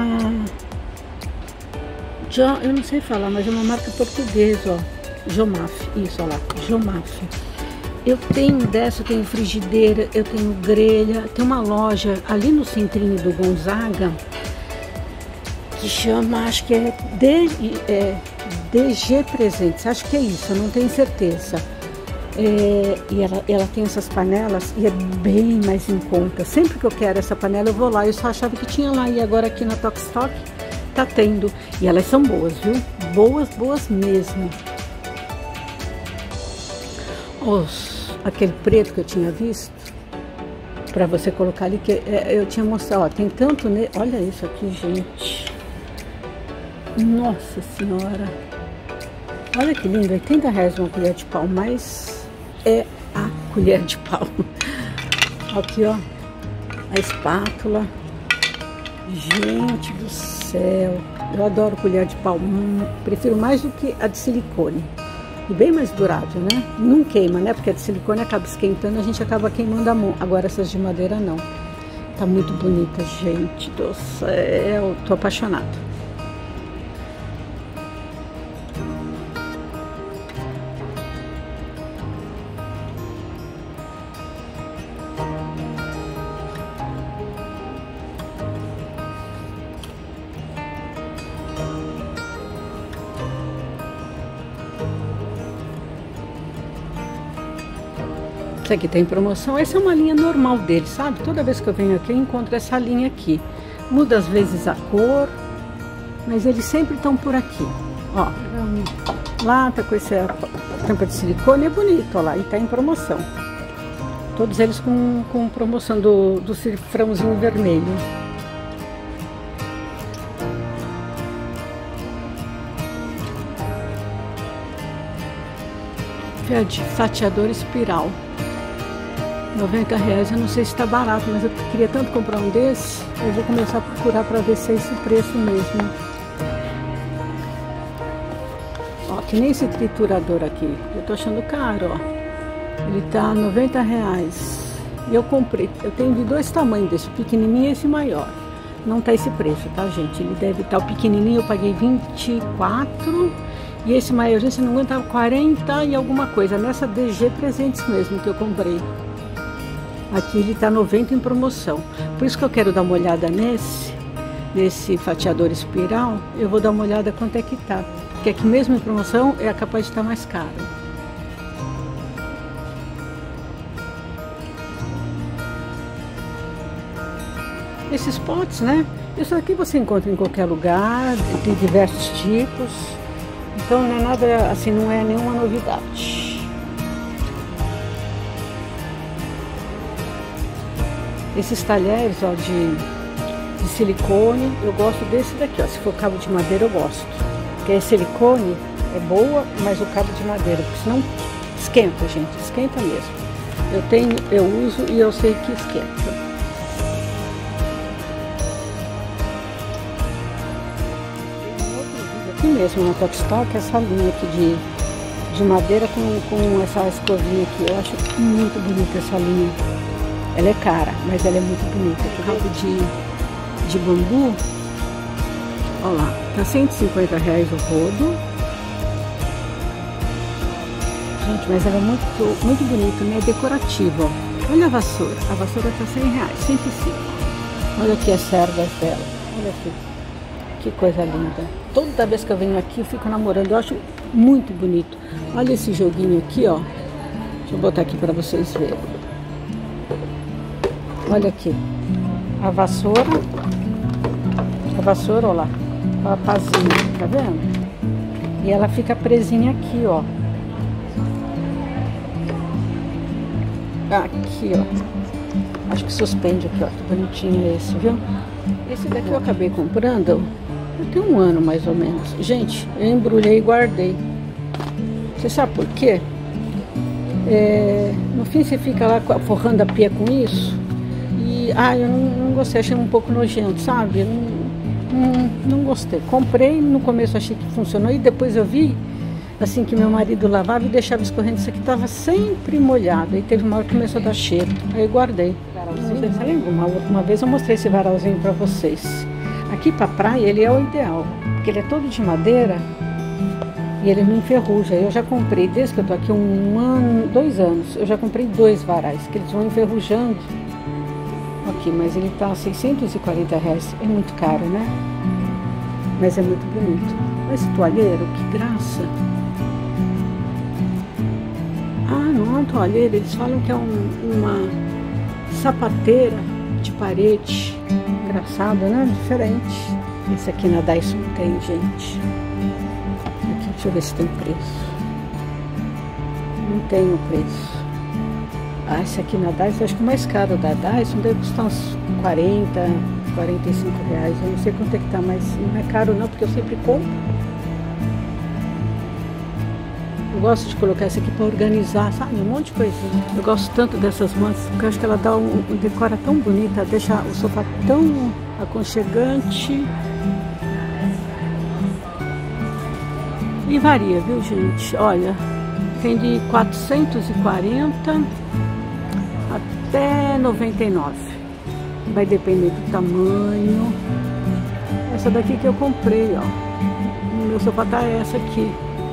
eu não sei falar, mas é uma marca portuguesa, ó. Jomaf, isso, olha lá, Jomaf. Eu tenho dessa, eu tenho frigideira, eu tenho grelha. Tem uma loja ali no centrinho do Gonzaga que chama, acho que é DG Presentes, acho que é isso, eu não tenho certeza. E ela tem essas panelas e é bem mais em conta. Sempre que eu quero essa panela eu vou lá. Eu só achava que tinha lá e agora aqui na Tokstok tá tendo. E elas são boas, viu? Boas mesmo. Aquele preto que eu tinha visto pra você colocar ali, que eu tinha mostrado, ó, tem tanto, né? Olha isso aqui, gente. Nossa Senhora. Olha que lindo, R$ 80 uma colher de pau, mas é a colher de pau. Aqui, ó, a espátula. Gente do céu, eu adoro colher de pau, prefiro mais do que a de silicone. E bem mais durável, né? Não queima, né? Porque a de silicone acaba esquentando, a gente acaba queimando a mão. Agora essas de madeira não. Tá muito bonita, gente do céu, tô apaixonada. Isso aqui tem promoção. Essa é uma linha normal dele, sabe? Toda vez que eu venho aqui eu encontro essa linha aqui. Muda às vezes a cor, mas eles sempre estão por aqui. Ó, lá tá com essa tampa de silicone, é bonito, ó lá, e tá em promoção. Todos eles com promoção do cifrãozinho vermelho. Fatiador espiral, R$90. Eu não sei se está barato, mas eu queria tanto comprar um desse. Eu vou começar a procurar para ver se é esse preço mesmo. Ó, que nem esse triturador aqui, eu tô achando caro, ó. Ele tá R$90. E eu comprei, eu tenho de dois tamanhos desse, pequenininho e esse maior. Não tá esse preço, tá, gente? Ele deve estar, o pequenininho eu paguei 24. E esse maiorzinho, se não me engano, tava 40 e alguma coisa. Nessa DG Presentes mesmo que eu comprei. Aqui ele tá 90 em promoção. Por isso que eu quero dar uma olhada nesse fatiador espiral. Eu vou dar uma olhada quanto é que tá. Porque aqui mesmo em promoção é capaz de estar mais caro. Esses potes, né? Isso aqui você encontra em qualquer lugar, tem diversos tipos. Então não é nada, assim, não é nenhuma novidade. Esses talheres, ó, de silicone, eu gosto desse daqui, ó. Se for cabo de madeira eu gosto. Porque é silicone, é boa, mas o cabo de madeira, porque senão esquenta, gente, esquenta mesmo. Eu uso e eu sei que esquenta. Aqui mesmo na Tokstok, essa linha aqui de madeira com essa escovinha aqui. Eu acho muito bonita essa linha. Ela é cara, mas ela é muito bonita. O cabo de bambu, olha lá, tá R$150 o rodo. Gente, mas ela é muito bonita, né? Decorativa, ó. Olha a vassoura tá R$100, 105. Olha aqui as cerdas dela, olha aqui. Que coisa linda. Toda vez que eu venho aqui eu fico namorando. Eu acho muito bonito. Olha esse joguinho aqui, ó. Deixa eu botar aqui para vocês verem. Olha aqui. A vassoura, olha lá. A pazinha, tá vendo? E ela fica presinha aqui, ó. Aqui, ó. Acho que suspende aqui, ó. Que bonitinho esse, viu? Esse daqui eu acabei comprando. Eu tenho um ano mais ou menos. Gente, eu embrulhei e guardei. Você sabe por quê? No fim você fica lá forrando a pia com isso. E eu não gostei, achei um pouco nojento, sabe? Não gostei. Comprei, no começo achei que funcionou. E depois eu vi, assim, que meu marido lavava e deixava escorrendo. Isso aqui estava sempre molhado. Aí teve uma hora que começou a dar cheiro. Aí eu guardei. Não sei se você lembra, uma vez eu mostrei esse varalzinho pra vocês. Aqui pra praia ele é o ideal, porque ele é todo de madeira e ele não enferruja. Eu já comprei, desde que eu tô aqui 2 anos, eu já comprei 2 varais, que eles vão enferrujando. Aqui, mas ele tá R$640, é muito caro, né? Mas é muito bonito. Olha esse toalheiro, que graça! Não é um toalheiro, eles falam que é uma sapateira de parede. Engraçado, né? Diferente. Esse aqui na Dyson tem, gente. Aqui, deixa eu ver se tem preço. Não tem o preço. Esse aqui na Dyson, acho que o mais caro da Dyson deve custar uns R$40, R$45. Eu não sei quanto é que tá, mas não é caro não, porque eu sempre compro. Eu gosto de colocar essa aqui para organizar, sabe? Um monte de coisinha. Eu gosto tanto dessas mantas, porque eu acho que ela dá decora tão bonita, deixa o sofá tão aconchegante. E varia, viu, gente? Olha, tem de 440 até 99. Vai depender do tamanho. Essa daqui que eu comprei, ó. O meu sofá tá essa aqui.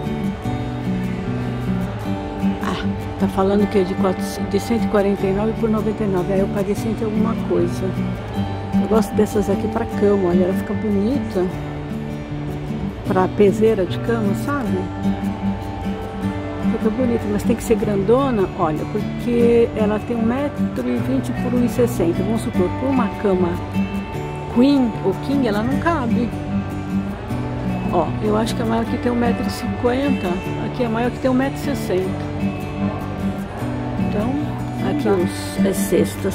Tá falando que é de 149 por 99. Aí eu paguei 100 e alguma coisa. Eu gosto dessas aqui pra cama, olha, ela fica bonita. Pra peseira de cama, sabe? fica bonita, mas tem que ser grandona, olha, porque ela tem 1,20 m por 1,60 m. Vamos supor, por uma cama Queen ou King, ela não cabe. Ó, eu acho que a maior que tem 1,50 m, aqui é a maior que tem 1,60 m. Então, aqui as cestas.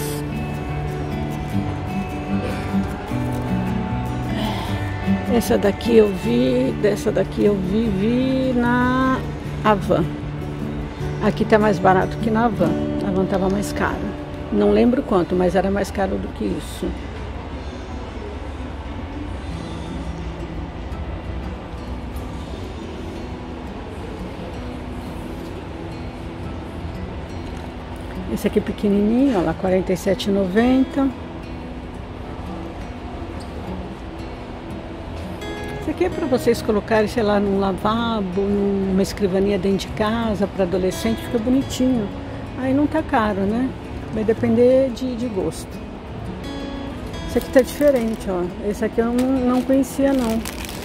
Essa daqui eu vi, dessa daqui eu vi na Havan. Aqui tá mais barato que na Havan. A Havan tava mais caro. Não lembro quanto, mas era mais caro do que isso. Esse aqui pequenininho, olha lá, R$ 47,90. Esse aqui é para vocês colocarem, sei lá, num lavabo, numa escrivaninha dentro de casa, para adolescente, fica bonitinho. Aí não tá caro, né? Vai depender de gosto. Esse aqui tá diferente, ó. Esse aqui eu não conhecia, não.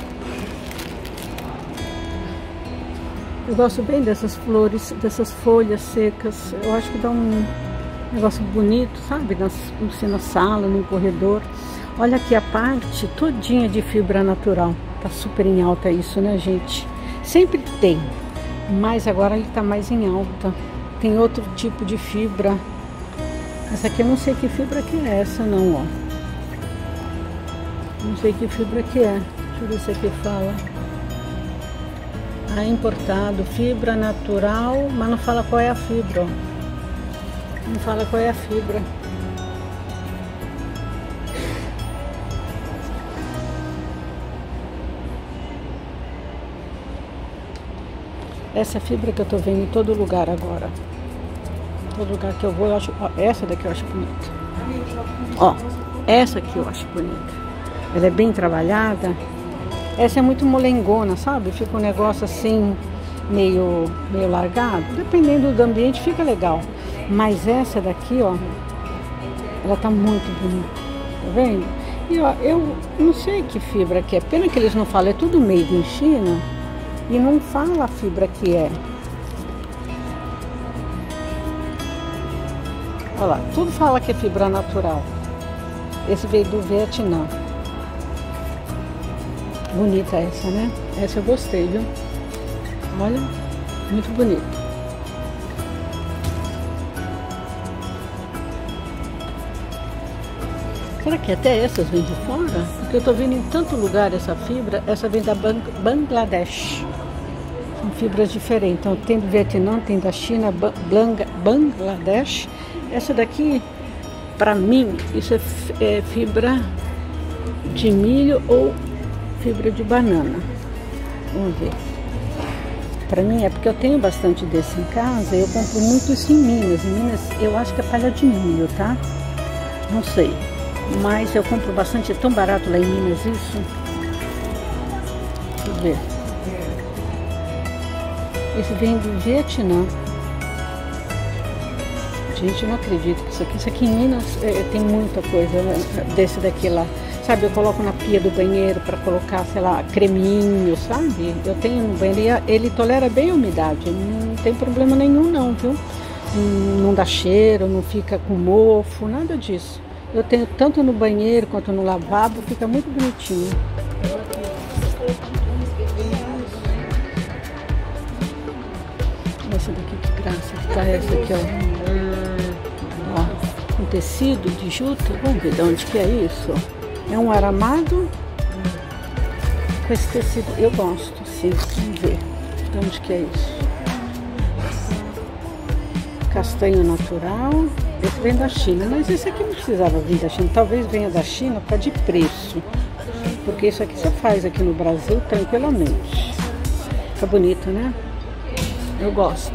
Eu gosto bem dessas flores, dessas folhas secas. Eu acho que dá um negócio bonito, sabe? Na sala, no corredor. Olha aqui a parte todinha de fibra natural. Tá super em alta isso, né, gente? Sempre tem, mas agora ele tá mais em alta. Tem outro tipo de fibra. Essa aqui eu não sei que fibra que é essa, não, ó. Não sei que fibra que é. Deixa eu ver se aqui fala. Ah, importado, fibra natural, mas não fala qual é a fibra, ó. Não fala qual é a fibra. Essa fibra que eu tô vendo em todo lugar agora. Todo lugar que eu vou, eu acho. Ó, essa daqui eu acho bonita. Ó, essa aqui eu acho bonita. Ela é bem trabalhada. Essa é muito molengona, sabe? Fica um negócio assim, meio largado. Dependendo do ambiente, fica legal. Mas essa daqui, ó, ela tá muito bonita. Tá vendo? E ó, eu não sei que fibra que é. Pena que eles não falam, é tudo made in China. E não fala a fibra que é. Olha lá, tudo fala que é fibra natural. Esse veio do Vietnã. Bonita essa, né? Essa eu gostei, viu? Olha, muito bonita. Será que até essas vêm de fora? Porque eu tô vendo em tanto lugar essa fibra. Essa vem da Bangladesh. São fibras diferentes. Então tem do Vietnã, tem da China, Bangladesh. Essa daqui, pra mim, isso é fibra de milho ou fibra de banana. Vamos ver. Pra mim é porque eu tenho bastante desse em casa. Eu compro muito isso em Minas. Em Minas eu acho que é palha de milho, tá? Não sei. Mas eu compro bastante. É tão barato lá em Minas isso. Deixa eu ver. Esse vem do Vietnã. Gente, eu não acredito que isso aqui em Minas tem muita coisa, né, desse daqui lá. Sabe, eu coloco na pia do banheiro para colocar, sei lá, creminho, sabe? Eu tenho no banheiro, ele tolera bem a umidade, não tem problema nenhum não, viu? Não dá cheiro, não fica com mofo, nada disso. Eu tenho tanto no banheiro quanto no lavabo, fica muito bonitinho. Essa daqui, que graça que tá essa aqui, ó. Ó, um tecido de juta, vamos ver de onde que é isso. É um aramado com esse tecido, eu gosto, sim, vamos ver de onde que é isso. Castanho natural, esse vem da China, mas esse aqui não precisava vir da China, talvez venha da China por causa de preço, porque isso aqui você faz aqui no Brasil tranquilamente. Fica bonito, né? Eu gosto.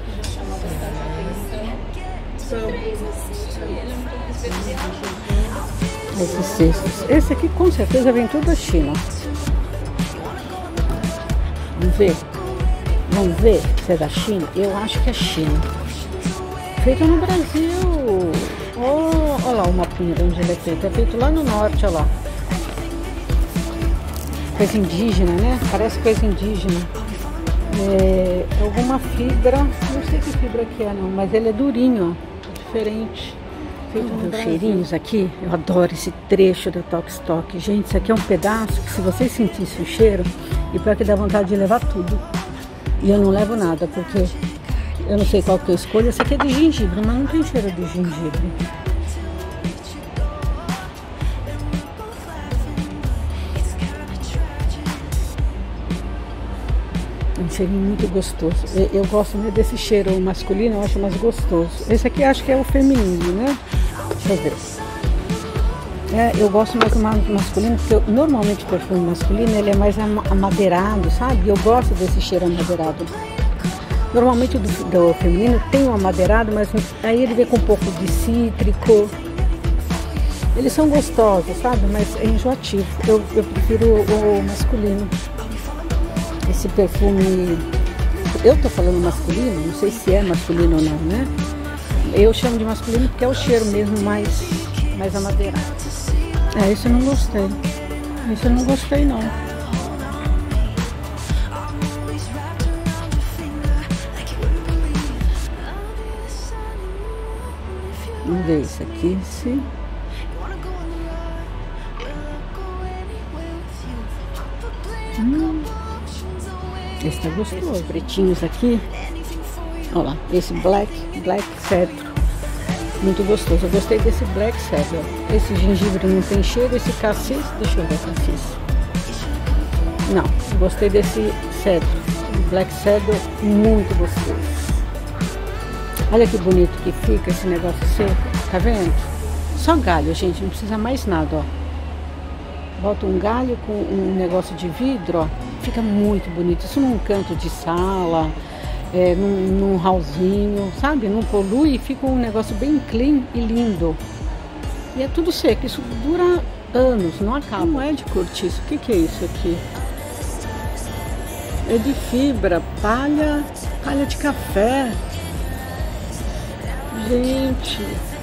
Esses cestos. Esse aqui com certeza vem tudo da China. Vamos ver. Vamos ver se é da China. Eu acho que é China. Feito no Brasil. Oh, olha lá o mapinha de onde ele é feito. É feito lá no norte, olha lá. Coisa indígena, né? Parece coisa indígena. É alguma fibra, não sei que fibra que é não, mas ele é durinho, ó, diferente. Feito dos cheirinhos aqui, eu adoro esse trecho da Tox Tok. Gente, isso aqui é um pedaço que se vocês sentissem o cheiro, e pior que dá vontade de levar tudo. E eu não levo nada, porque eu não sei qual que eu escolho. Esse aqui é de gengibre, mas não tem cheiro de gengibre. É um cheirinho muito gostoso. Eu gosto, né, desse cheiro masculino, eu acho mais gostoso. Esse aqui acho que é o feminino, né? Deixa eu ver. Eu gosto mais do masculino, porque normalmente o perfume masculino ele é mais amadeirado, sabe? Eu gosto desse cheiro amadeirado. Normalmente o do feminino tem um amadeirado, mas aí ele vem com um pouco de cítrico. Eles são gostosos, sabe? Mas é enjoativo. Eu prefiro o masculino. Esse perfume, eu tô falando masculino, não sei se é masculino ou não, né? Eu chamo de masculino porque é o cheiro mesmo mais amadeirado. Esse eu não gostei. Esse eu não gostei não. Vamos ver esse aqui, esse. Esse tá gostoso. Pretinhos aqui. Olha lá, esse Black Cedro. Muito gostoso. Eu gostei desse Black Cedro. Esse gengibre não tem cheiro. Esse cassis, deixa eu ver cassis. Não, eu gostei desse cedro. Black Cedro, muito gostoso. Olha que bonito que fica esse negócio seco. Tá vendo? Só galho, gente. Não precisa mais nada, ó. Bota um galho com um negócio de vidro, ó. Fica muito bonito. Isso num canto de sala, num hallzinho, sabe? Não polui e fica um negócio bem clean e lindo. E é tudo seco. Isso dura anos, não acaba. Não é de cortiço. O que é isso aqui? É de fibra, palha de café. Gente,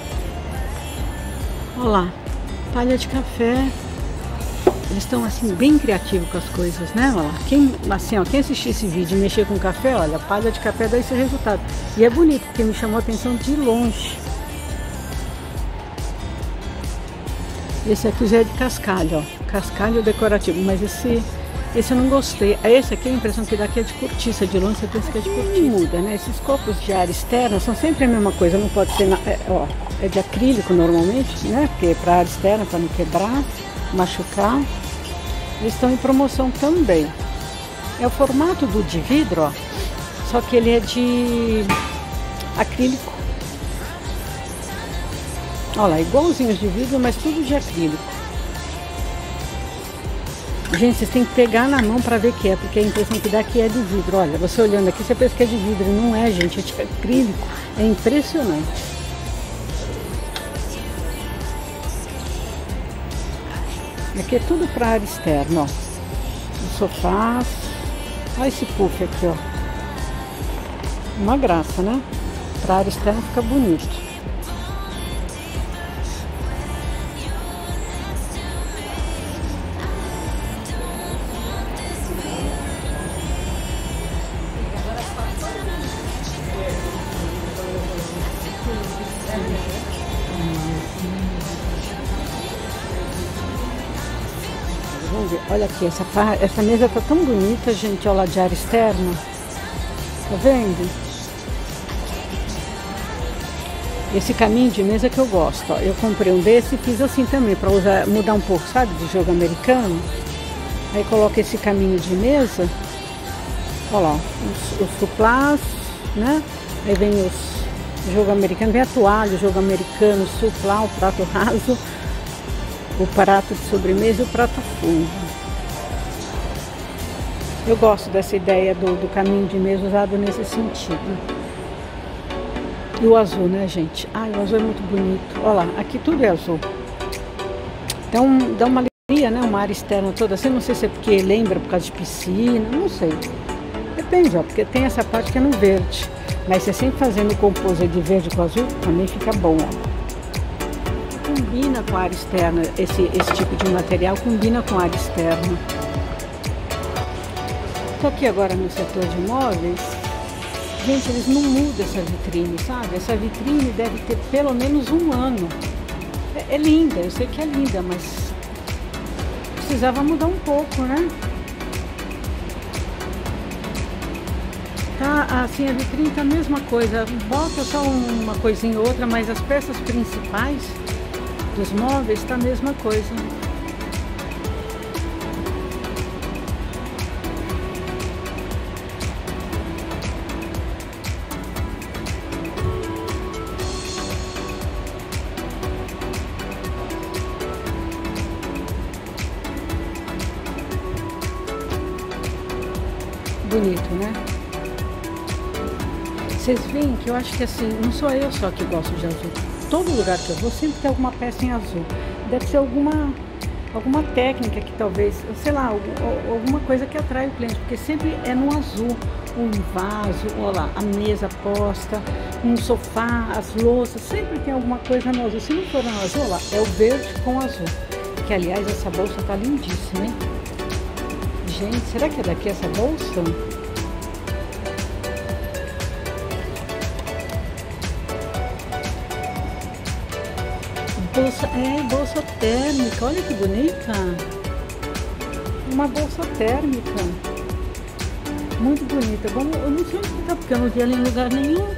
olha lá, palha de café. Eles estão assim bem criativos com as coisas, né? Olha lá. Quem assistir esse vídeo e mexer com café, olha, palha de café dá esse resultado. E é bonito porque me chamou a atenção de longe. Esse aqui já é de cascalho, ó, cascalho decorativo, mas esse eu não gostei. Esse aqui, a impressão que dá aqui é de cortiça, de longe você pensa que é de cortiça. Muda, né? Esses copos de ar externo são sempre a mesma coisa, não pode ser, é de acrílico normalmente, né? Porque é para ar externo, para não quebrar, machucar. Eles estão em promoção também. É o formato do de vidro, ó, só que ele é de acrílico. Olha lá, igualzinhos de vidro, mas tudo de acrílico. Gente, vocês têm que pegar na mão para ver que é, porque a impressão que dá aqui é de vidro. Olha, você olhando aqui, você pensa que é de vidro. Não é, gente, é de acrílico. É impressionante. Aqui é tudo para área externa, ó. Os sofás. Olha esse puff aqui, ó. Uma graça, né? Para área externa fica bonito. Vamos ver, olha aqui, essa mesa tá tão bonita, gente, olha lá, de área externa. Tá vendo? Esse caminho de mesa que eu gosto, ó. Eu comprei um desse e fiz assim também, para usar, mudar um pouco, sabe, de jogo americano. Aí coloca esse caminho de mesa. Olha lá, os suplás, né? Aí vem os jogo americano, vem a toalha, o jogo americano, o suplá, o prato raso, o prato de sobremesa e o prato fundo. Eu gosto dessa ideia do caminho de mesa usado nesse sentido. E o azul, né, gente? Ai, o azul é muito bonito. Olha lá, aqui tudo é azul. Então dá uma alegria, né? Uma área externa toda assim. Não sei se é porque lembra por causa de piscina, não sei. Depende, ó, porque tem essa parte que é no verde. Mas você sempre fazendo composer de verde com azul, também fica bom, ó. Combina com a área externa, esse tipo de material combina com a área externa. Estou aqui agora no setor de móveis. Gente, eles não mudam essa vitrine, sabe? Essa vitrine deve ter pelo menos um ano. É linda, eu sei que é linda, mas precisava mudar um pouco, né? Tá, assim, a vitrine tá a mesma coisa. Bota só uma coisinha ou outra, mas as peças principais dos móveis tá a mesma coisa. Bonito, né? Vocês veem que eu acho que assim, não sou eu só que gosto de azul. Todo lugar que eu vou sempre tem alguma peça em azul. Deve ser alguma técnica que talvez, sei lá, alguma coisa que atrai o cliente, porque sempre é no azul. Um vaso, olha lá, a mesa posta, um sofá, as louças, sempre tem alguma coisa no azul. Se não for no azul, olha lá, é o verde com azul. Que aliás, essa bolsa tá lindíssima, hein? Gente, será que é daqui essa bolsa? Bolsa térmica, olha que bonita. Uma bolsa térmica. Muito bonita. Eu não sei onde tá, porque eu não vi ela em lugar nenhum.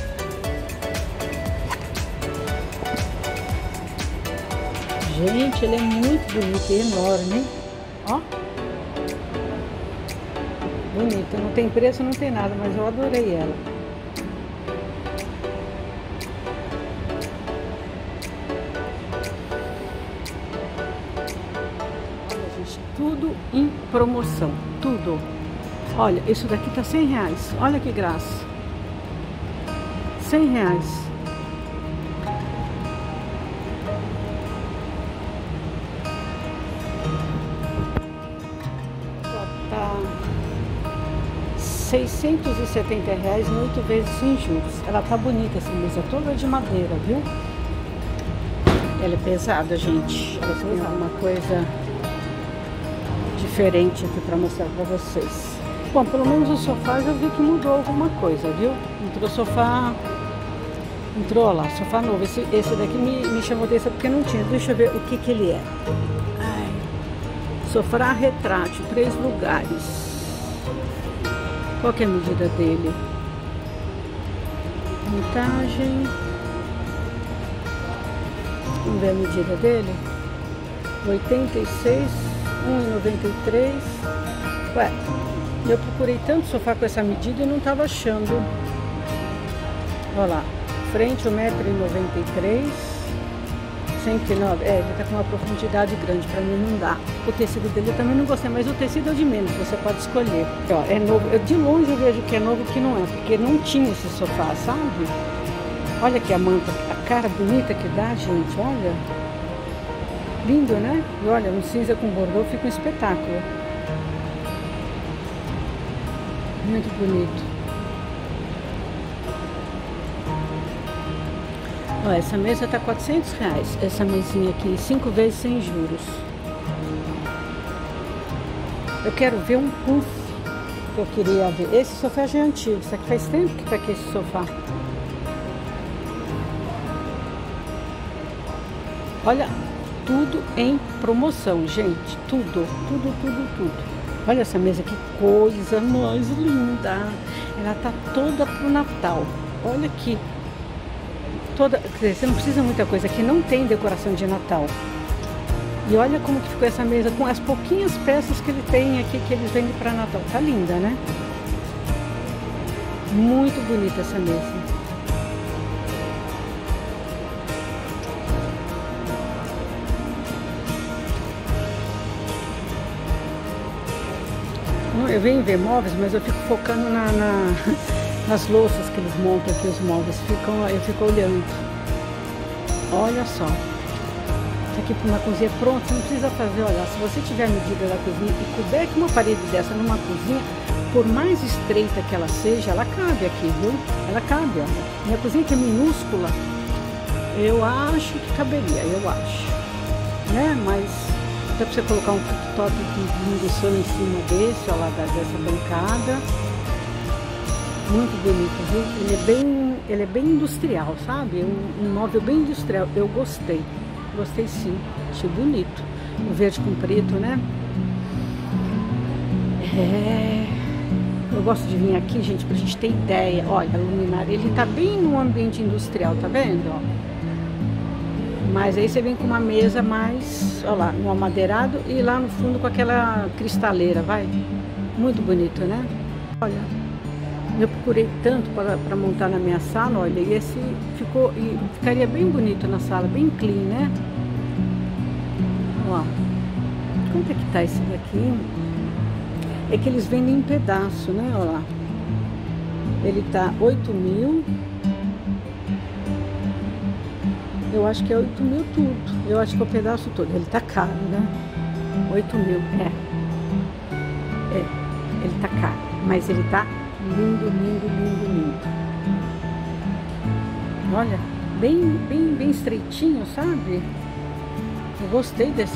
Gente, ela é muito bonita e enorme, hein? Ó. Bonita, não tem preço, não tem nada, mas eu adorei ela. Olha, gente, tudo em promoção, tudo. Olha, isso daqui tá R$100, olha que graça. R$100. Tá R$670 em 8 vezes sem juros. Ela tá bonita essa mesa, toda de madeira, viu? Ela é pesada, gente. Ela tem alguma coisa diferente aqui para mostrar para vocês. Bom, pelo menos os sofás eu vi que mudou alguma coisa, viu? Entrou sofá, entrou lá, sofá novo. Esse daqui me chamou atenção porque não tinha. Deixa eu ver o que ele é. Ai. Sofá retrátil, 3 lugares. Qual que é a medida dele? Montagem. Vamos ver a medida dele. 86, 1,93. Ué, eu procurei tanto sofá com essa medida e não estava achando. Olha lá, frente 1,93 m, 109. Ele tá com uma profundidade grande, para mim não dá. O tecido dele eu também não gostei, mas o tecido é o de menos, você pode escolher. Ó, é novo. De longe eu vejo que é novo, que não é, porque não tinha esse sofá, sabe? Olha aqui a manta, a cara bonita que dá, gente, olha. Lindo, né? E olha, um cinza com bordô fica um espetáculo. Muito bonito. Ó, essa mesa tá R$400. Essa mesinha aqui, 5 vezes sem juros. Eu quero ver um puff que eu queria ver. Esse sofá já é antigo. Isso aqui faz tempo que tá aqui esse sofá. Olha, tudo em promoção, gente. Tudo. Olha essa mesa, que coisa mais linda. Ela tá toda pro Natal. Olha aqui. Toda, quer dizer, você não precisa muita coisa. Aqui não tem decoração de Natal. E olha como que ficou essa mesa com as pouquinhas peças que ele tem aqui, que eles vendem para Natal. Tá linda, né? Muito bonita essa mesa. Eu venho ver móveis, mas eu fico focando nas louças que eles montam aqui, os móveis. Eu fico olhando. Olha só. Isso aqui para uma cozinha pronta, você não precisa fazer, olha, se você tiver a medida da cozinha e couber que uma parede dessa numa cozinha, por mais estreita que ela seja, ela cabe aqui, viu? Ela cabe, olha. Minha cozinha que é minúscula, eu acho que caberia, eu acho. Né? Mas Dá pra você colocar um cooktop de indução em cima desse, ó lá, dessa bancada. Muito bonito, viu? Ele é bem industrial, sabe? Um móvel bem industrial. Eu gostei. Gostei sim. Achei bonito. O verde com preto, né? Eu gosto de vir aqui, gente, pra gente ter ideia. Olha, a luminária, ele tá bem no ambiente industrial, tá vendo? Ó. Mas aí você vem com uma mesa mais, ó lá, no amadeirado e lá no fundo com aquela cristaleira, vai? Muito bonito, né? Olha, eu procurei tanto para montar na minha sala, olha, e esse ficaria bem bonito na sala, bem clean, né? Ó, quanto é que tá esse daqui? É que eles vendem em pedaço, né? Olha lá. Ele tá 8.000. Eu acho que é 8.000 tudo. Eu acho que é o pedaço todo. Ele tá caro, né? 8.000, ele tá caro. Mas ele tá lindo, lindo, lindo, lindo. Olha, bem estreitinho, sabe? Eu gostei desse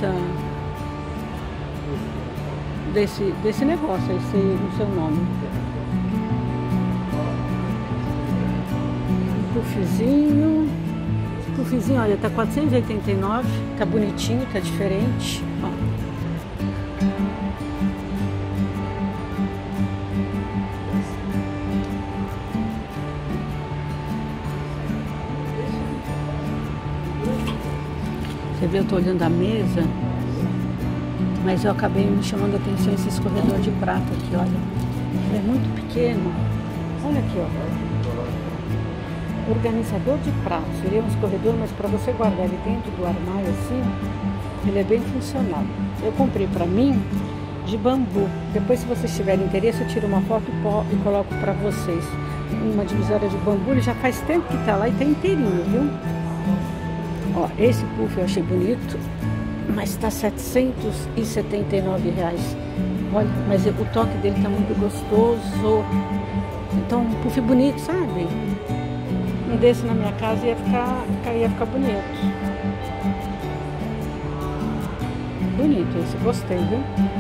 negócio, esse no seu nome. Puffzinho, olha, tá 489, tá bonitinho, tá diferente, ó. Você vê, eu tô olhando a mesa, mas eu acabei me chamando a atenção esse escorredor de prata aqui, olha. Ele é muito pequeno. Olha aqui, ó. Organizador de pratos. Ele é um escorredor, mas para você guardar ele dentro do armário assim, ele é bem funcional. Eu comprei para mim de bambu. Depois, se vocês tiverem interesse, eu tiro uma foto e coloco para vocês. Uma divisória de bambu, ele já faz tempo que tá lá e tá inteirinho, viu? Ó, esse puff eu achei bonito, mas tá R$779. Olha, mas o toque dele tá muito gostoso. Então, um puff bonito, sabe? Um desse na minha casa ia ficar bonito. Bonito esse, gostei, viu?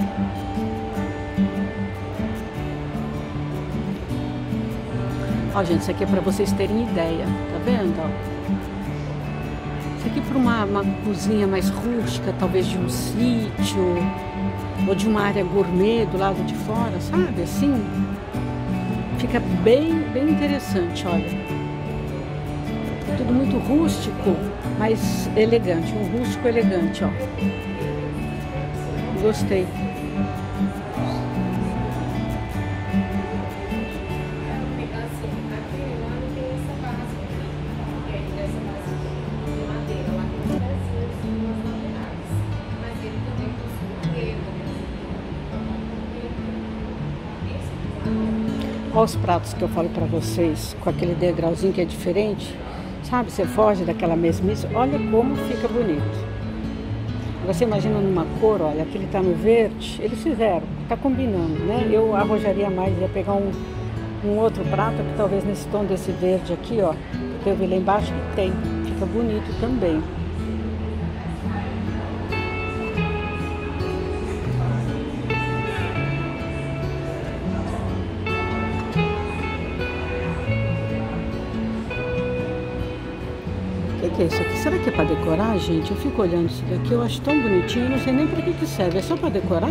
Ó, gente, isso aqui é pra vocês terem ideia, tá vendo? Ó? Isso aqui para uma cozinha mais rústica, talvez de um sítio, ou de uma área gourmet do lado de fora, sabe? Assim, fica bem interessante, olha. Tudo muito rústico, mas elegante, um rústico elegante, ó. Gostei. Olha os pratos que eu falo pra vocês, com aquele degrauzinho que é diferente. Sabe, você foge daquela mesmice, olha como fica bonito. Você imagina numa cor, olha, aqui ele tá no verde, eles fizeram, tá combinando, né? Eu arrojaria mais, ia pegar um outro prato, que talvez nesse tom desse verde aqui, ó, que eu vi lá embaixo que tem, fica bonito também. O que é isso aqui? Será que é para decorar, gente? Eu fico olhando isso daqui, eu acho tão bonitinho, eu não sei nem para que serve. É só para decorar?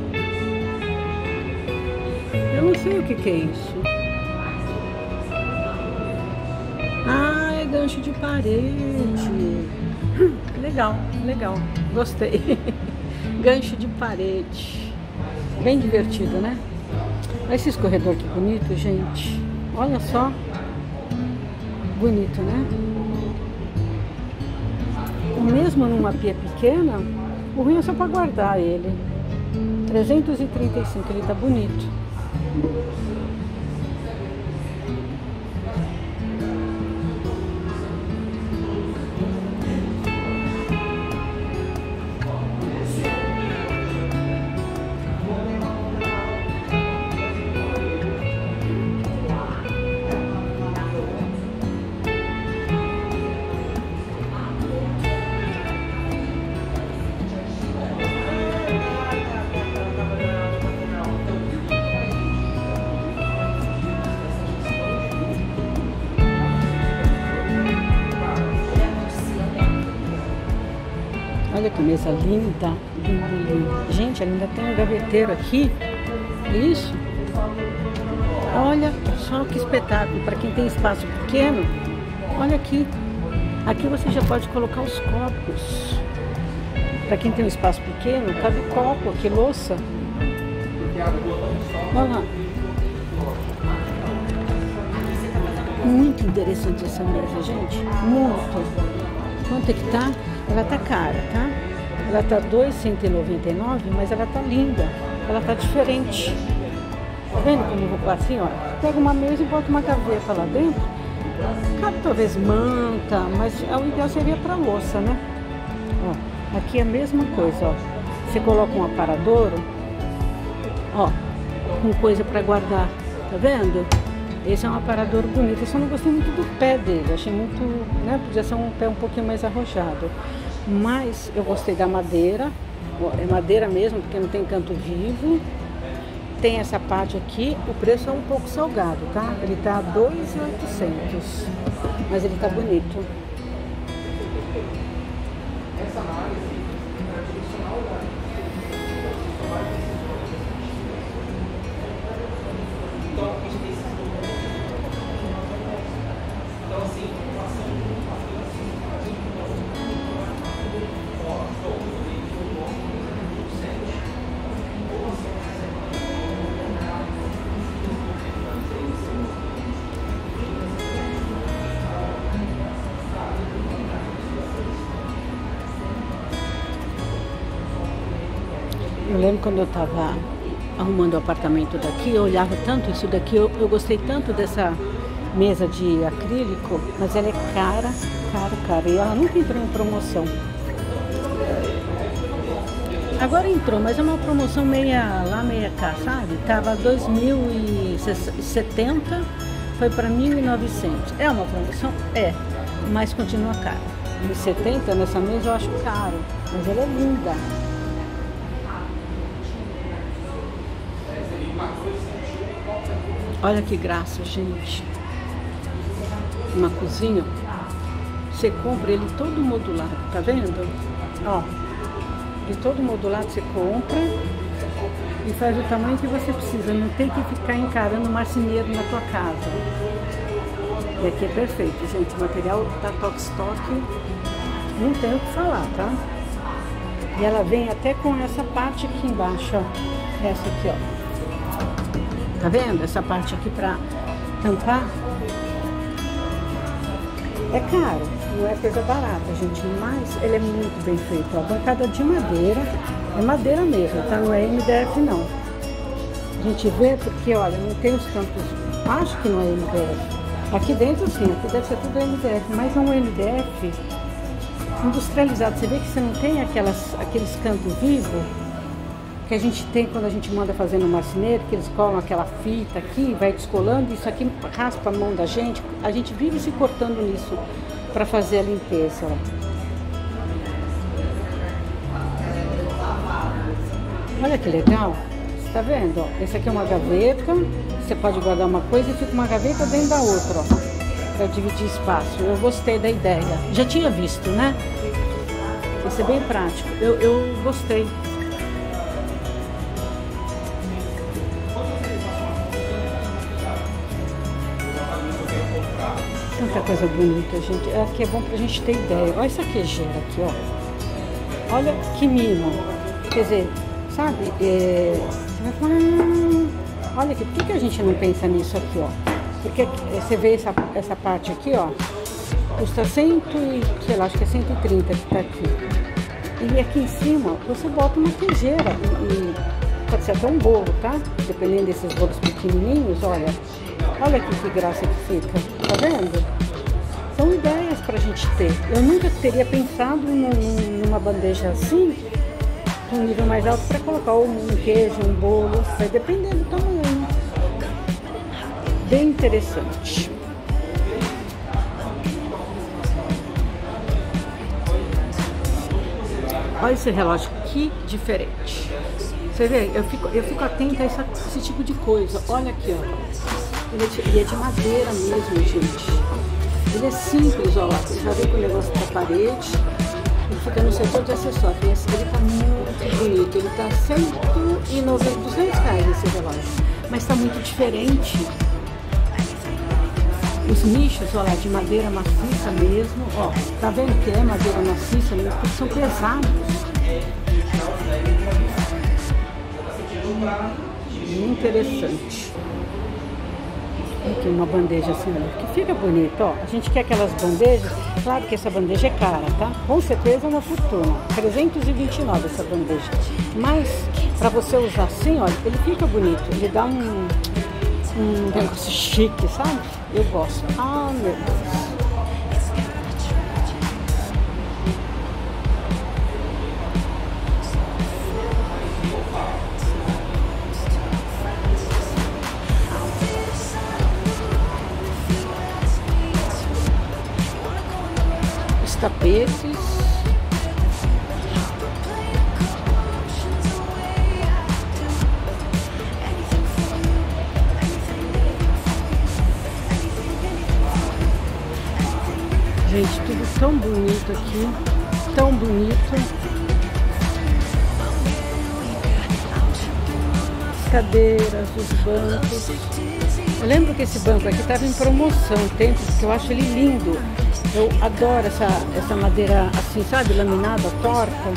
Eu não sei o que é isso. Ah, é gancho de parede. Legal, legal. Gostei. Gancho de parede. Bem divertido, né? Olha esse escorredor que bonito, gente. Olha só. Bonito, né? Mesmo numa pia pequena, o ruim é só para guardar ele. 335, ele tá bonito. Olha que mesa linda, linda, linda. Gente, ainda tem um gaveteiro aqui. Isso. Olha só que espetáculo. Para quem tem espaço pequeno, olha aqui. Aqui você já pode colocar os copos. Para quem tem um espaço pequeno, cabe copo aqui, louça. Olha lá. Muito interessante essa mesa, gente. Muito. Quanto é que tá? Ela tá cara, tá? Ela tá R$2,199, mas ela tá linda. Ela tá diferente. Tá vendo como eu vou assim, ó? Pega uma mesa e bota uma gaveta lá dentro. Cabe talvez manta, mas o ideal seria para louça, né? Ó, aqui é a mesma coisa, ó. Você coloca um aparadouro, ó, com coisa para guardar. Tá vendo? Esse é um aparador bonito. Eu só não gostei muito do pé dele. Achei muito, né? Podia ser um pé um pouquinho mais arrojado. Mas eu gostei da madeira. É madeira mesmo, porque não tem canto vivo. Tem essa parte aqui. O preço é um pouco salgado, tá? Ele tá R$2.800. Mas ele tá bonito. Eu lembro quando eu estava arrumando o apartamento daqui, eu olhava tanto isso daqui, eu gostei tanto dessa mesa de acrílico, mas ela é cara, e ela nunca entrou em promoção. Agora entrou, mas é uma promoção meia cá, sabe? Tava 2.070, foi para 1.900. É uma promoção? É, mas continua caro. 1.070 nessa mesa eu acho caro, mas ela é linda. Olha que graça, gente. Uma cozinha. Você compra ele todo modulado, tá vendo? Ó, ele todo modulado você compra e faz o tamanho que você precisa. Não tem que ficar encarando marceneiro na tua casa. E aqui é perfeito, gente. O material da Tokstok não tem o que falar, tá? E ela vem até com essa parte aqui embaixo, ó. Essa aqui, ó. Tá vendo? Essa parte aqui pra tampar. É caro, não é coisa barata, gente, mas ele é muito bem feito. A bancada de madeira, é madeira mesmo, tá? Não é MDF não. A gente vê porque, olha, não tem os cantos, acho que não é MDF. Aqui dentro sim, aqui deve ser tudo MDF, mas é um MDF industrializado. Você vê que você não tem aqueles cantos vivos que a gente tem quando a gente manda fazer no marceneiro, que eles colam aquela fita aqui, vai descolando, isso aqui raspa a mão da gente. A gente vive se cortando nisso para fazer a limpeza. Olha que legal, você tá vendo? Ó, esse aqui é uma gaveta, você pode guardar uma coisa e fica uma gaveta dentro da outra, ó, para dividir espaço. Eu gostei da ideia, já tinha visto, né? Isso é bem prático, eu gostei. Tanta coisa bonita, gente. Aqui é bom pra gente ter ideia. Olha essa queijeira aqui, ó. Olha que mimo. Quer dizer, sabe? Você vai falar, olha aqui, por que a gente não pensa nisso aqui, ó? Porque você vê essa parte aqui, ó. Custa 100 e, sei lá, acho que é 130 que tá aqui. E aqui em cima, você bota uma queijeira. E pode ser até um bolo, tá? Dependendo desses bolos pequenininhos, olha. Olha aqui que graça que fica, tá vendo? São ideias pra gente ter. Eu nunca teria pensado numa bandeja assim, um nível mais alto, para colocar um queijo, um bolo, vai depender do tamanho. Bem interessante. Olha esse relógio, que diferente. Você vê, eu fico atenta a esse tipo de coisa. Olha aqui, ó. Ele é de madeira mesmo, gente. Ele é simples, ó. Já vem com o negócio da parede. Ele fica no setor de acessórios. Esse ele tá muito bonito. Ele tá R$200 esse relógio. Mas tá muito diferente. Os nichos, olha lá, de madeira maciça mesmo. Ó, tá vendo que é madeira maciça mesmo? Porque são pesados. Interessante. Aqui uma bandeja assim, olha, que fica bonito, ó. A gente quer aquelas bandejas, claro que essa bandeja é cara, tá? Com certeza é uma fortuna, 329 essa bandeja. Mas, pra você usar assim, olha, ele fica bonito, ele dá um negócio chique, sabe? Eu gosto. Ah, meu Deus. Tapetes. Gente, tudo tão bonito aqui, tão bonito. As cadeiras, os bancos. Eu lembro que esse banco aqui estava em promoção, tem, porque eu acho ele lindo. Eu adoro essa madeira assim, sabe, laminada, torta.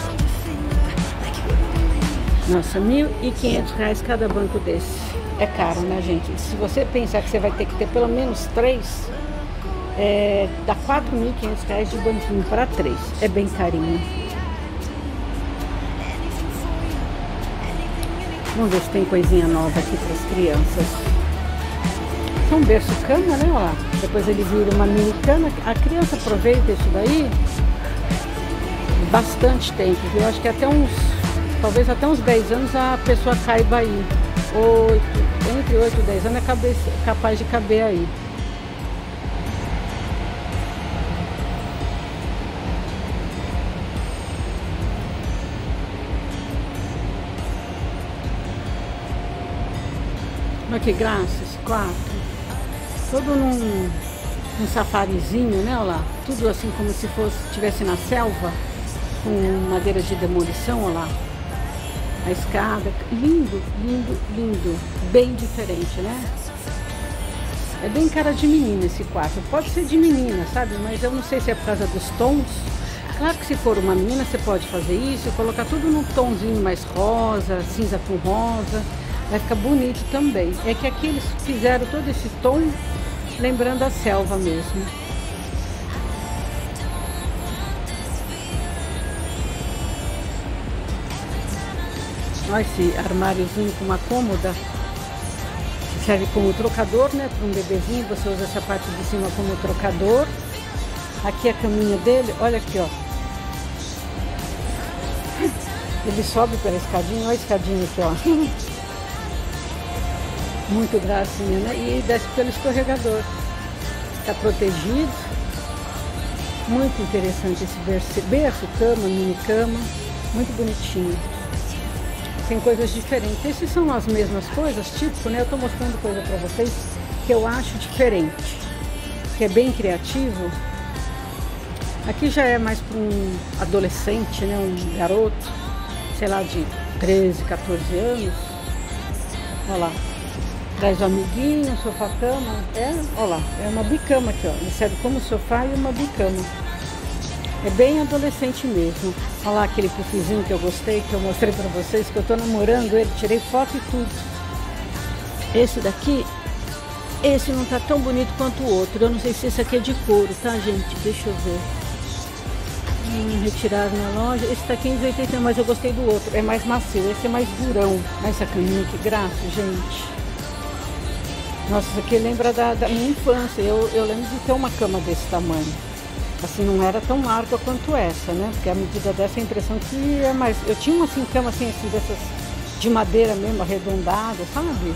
Nossa, R$1.500 cada banco desse. É caro, né, gente? Se você pensar que você vai ter que ter pelo menos 3, dá R$4.500 de banquinho para 3. É bem carinho. Vamos ver se tem coisinha nova aqui para as crianças. São berço cama, né? Ó, depois ele vira uma mini cama. A criança aproveita isso daí bastante tempo, viu? Eu acho que talvez até uns 10 anos a pessoa caiba aí. Entre 8 e 10 anos é capaz de caber aí. Olha que graça esse quarto. Todo num safarizinho, né? Olha lá. Tudo assim como se estivesse na selva, com madeira de demolição, olha lá. A escada. Lindo, lindo, lindo. Bem diferente, né? É bem cara de menina esse quarto. Pode ser de menina, sabe? Mas eu não sei se é por causa dos tons. Claro que se for uma menina, você pode fazer isso, colocar tudo num tomzinho mais rosa, cinza com rosa. Vai ficar bonito também. É que aqui eles fizeram todo esse tom lembrando a selva mesmo. Olha esse armáriozinho com uma cômoda. Que serve como trocador, né? Para um bebezinho, você usa essa parte de cima como trocador. Aqui a caminha dele, olha aqui, ó. Ele sobe pela escadinha, olha a escadinha aqui, ó. Muito gracinha, né? E desce pelo escorregador. Está protegido. Muito interessante esse berço, cama, mini cama. Muito bonitinho. Tem coisas diferentes. Essas são as mesmas coisas, tipo, né? Eu tô mostrando coisa para vocês que eu acho diferente. Que é bem criativo. Aqui já é mais para um adolescente, né? Um garoto, sei lá, de 13, 14 anos. Olha lá. Traz o amiguinho, sofá-cama. Olha lá, é uma bicama aqui, ó. Ele serve como sofá e uma bicama. É bem adolescente mesmo. Olha lá aquele puffzinho que eu gostei, que eu mostrei pra vocês, que eu tô namorando ele, tirei foto e tudo. Esse daqui, esse não tá tão bonito quanto o outro. Eu não sei se esse aqui é de couro, tá, gente? Deixa eu ver. Retirar na loja. Esse tá 15,80, mas eu gostei do outro. É mais macio, esse é mais durão. Olha essa caminha, que graça, gente. Nossa, isso aqui lembra da minha infância. Eu lembro de ter uma cama desse tamanho. Assim, não era tão larga quanto essa, né? Porque a medida dessa, a impressão que é mais... Eu tinha uma assim, cama assim, dessas de madeira mesmo, arredondada, sabe?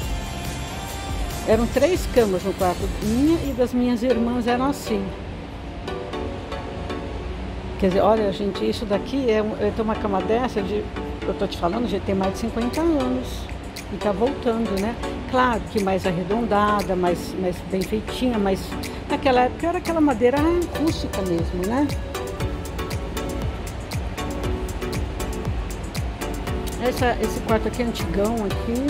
Eram 3 camas no quarto. Minha e das minhas irmãs eram assim. Quer dizer, olha, gente, isso daqui, eu tenho uma cama dessa, eu tô te falando, já tem mais de 50 anos. E tá voltando, né? Claro que mais arredondada, mais bem feitinha, mas naquela época era aquela madeira rústica mesmo, né? Esse quarto aqui é antigão aqui.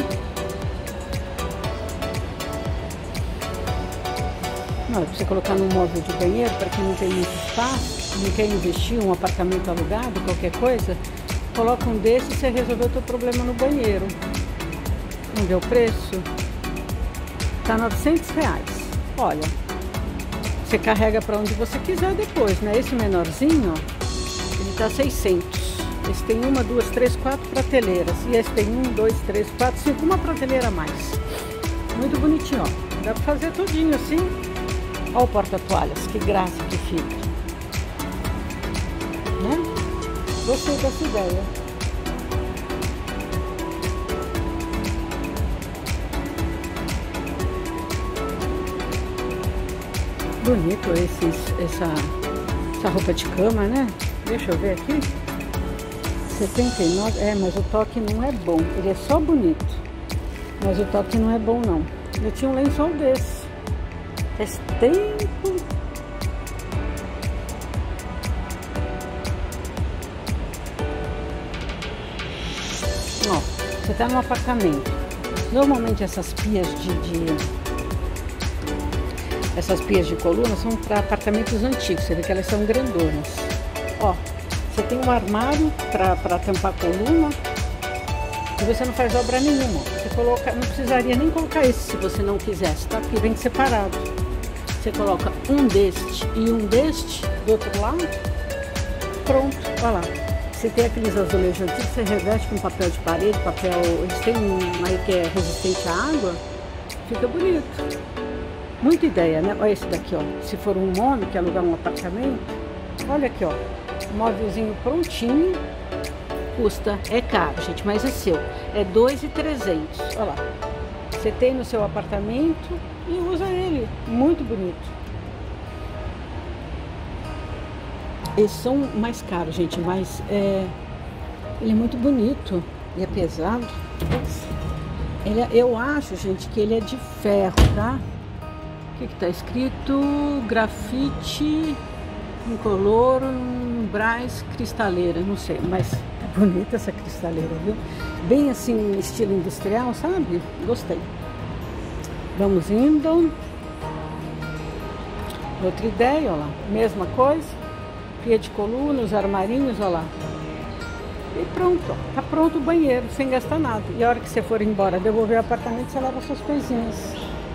Não, pra você colocar num móvel de banheiro, para quem não tem muito espaço, não quer investir um apartamento alugado, qualquer coisa, coloca um desse e você resolveu o teu problema no banheiro. Vamos ver o preço? Tá R$900. Olha, você carrega para onde você quiser depois, né? Esse menorzinho, ó, ele tá 600. Esse tem uma, duas, três, quatro prateleiras. E esse tem um, dois, três, quatro, cinco, uma prateleira a mais. Muito bonitinho, ó. Dá pra fazer tudinho assim. Olha o porta-toalhas, que graça que fica. Né? Gostei dessa ideia. Bonito essa roupa de cama, né? Deixa eu ver aqui. 79, mas o toque não é bom. Ele é só bonito, mas o toque não é bom não. Eu tinha um lençol desse. Faz tempo. Ó, você tá num apartamento. Normalmente essas pias essas pias de coluna são para apartamentos antigos. Você vê que elas são grandonas. Ó, você tem um armário para tampar a coluna e você não faz obra nenhuma. Você coloca, não precisaria nem colocar esse se você não quisesse, tá? Porque vem separado. Você coloca um deste e um deste do outro lado, pronto, olha lá. Você tem aqueles azulejos antigos, você reveste com papel de parede, papel, eles têm um aí que é resistente à água, fica bonito. Muita ideia, né? Olha esse daqui, ó. Se for um homem que alugar um apartamento, olha aqui, ó. Um móvelzinho prontinho, custa, é caro, gente, mas é seu. É R$2.300, olha lá. Você tem no seu apartamento e usa ele. Muito bonito. Eles são mais caros, gente, mas ele é muito bonito e é pesado. Eu acho, gente, que ele é de ferro, tá? O que tá escrito? Grafite incolor Brás cristaleira, não sei, mas é bonita essa cristaleira, viu? Bem assim, estilo industrial, sabe? Gostei. Vamos indo. Outra ideia, ó lá. Mesma coisa. Pia de coluna, os armarinhos, ó lá. E pronto, ó. Tá pronto o banheiro, sem gastar nada. E a hora que você for embora devolver o apartamento, você leva suas coisinhas.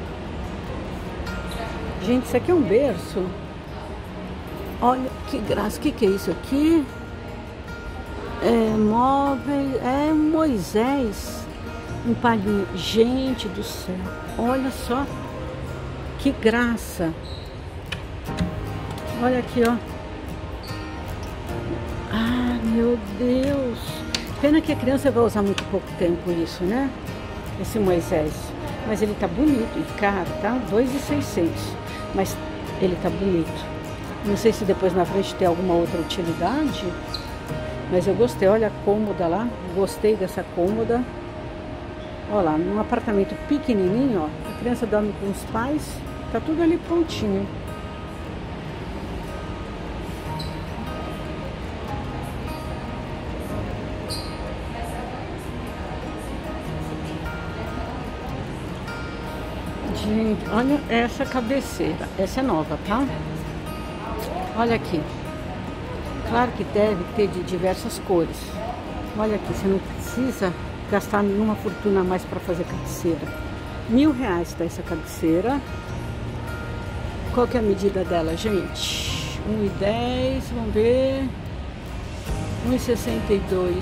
Gente, isso aqui é um berço. Olha que graça. O que é isso aqui? É móveis. É Moisés. Um palhinho. Gente do céu. Olha só. Que graça. Olha aqui, ó. Ah, meu Deus. Pena que a criança vai usar muito pouco tempo isso, né? Esse Moisés. Mas ele tá bonito e caro, tá? R$2.600. Mas ele tá bonito. Não sei se depois na frente tem alguma outra utilidade. Mas eu gostei. Olha a cômoda lá. Gostei dessa cômoda. Olha lá, num apartamento pequenininho, ó. A criança dorme com os pais. Tá tudo ali prontinho. Gente, olha essa cabeceira. Essa é nova, tá? Olha aqui. Claro que deve ter de diversas cores. Olha aqui, você não precisa gastar nenhuma fortuna a mais para fazer cabeceira. R$1.000 tá essa cabeceira. Qual que é a medida dela, gente? 1,10, vamos ver. 1,62.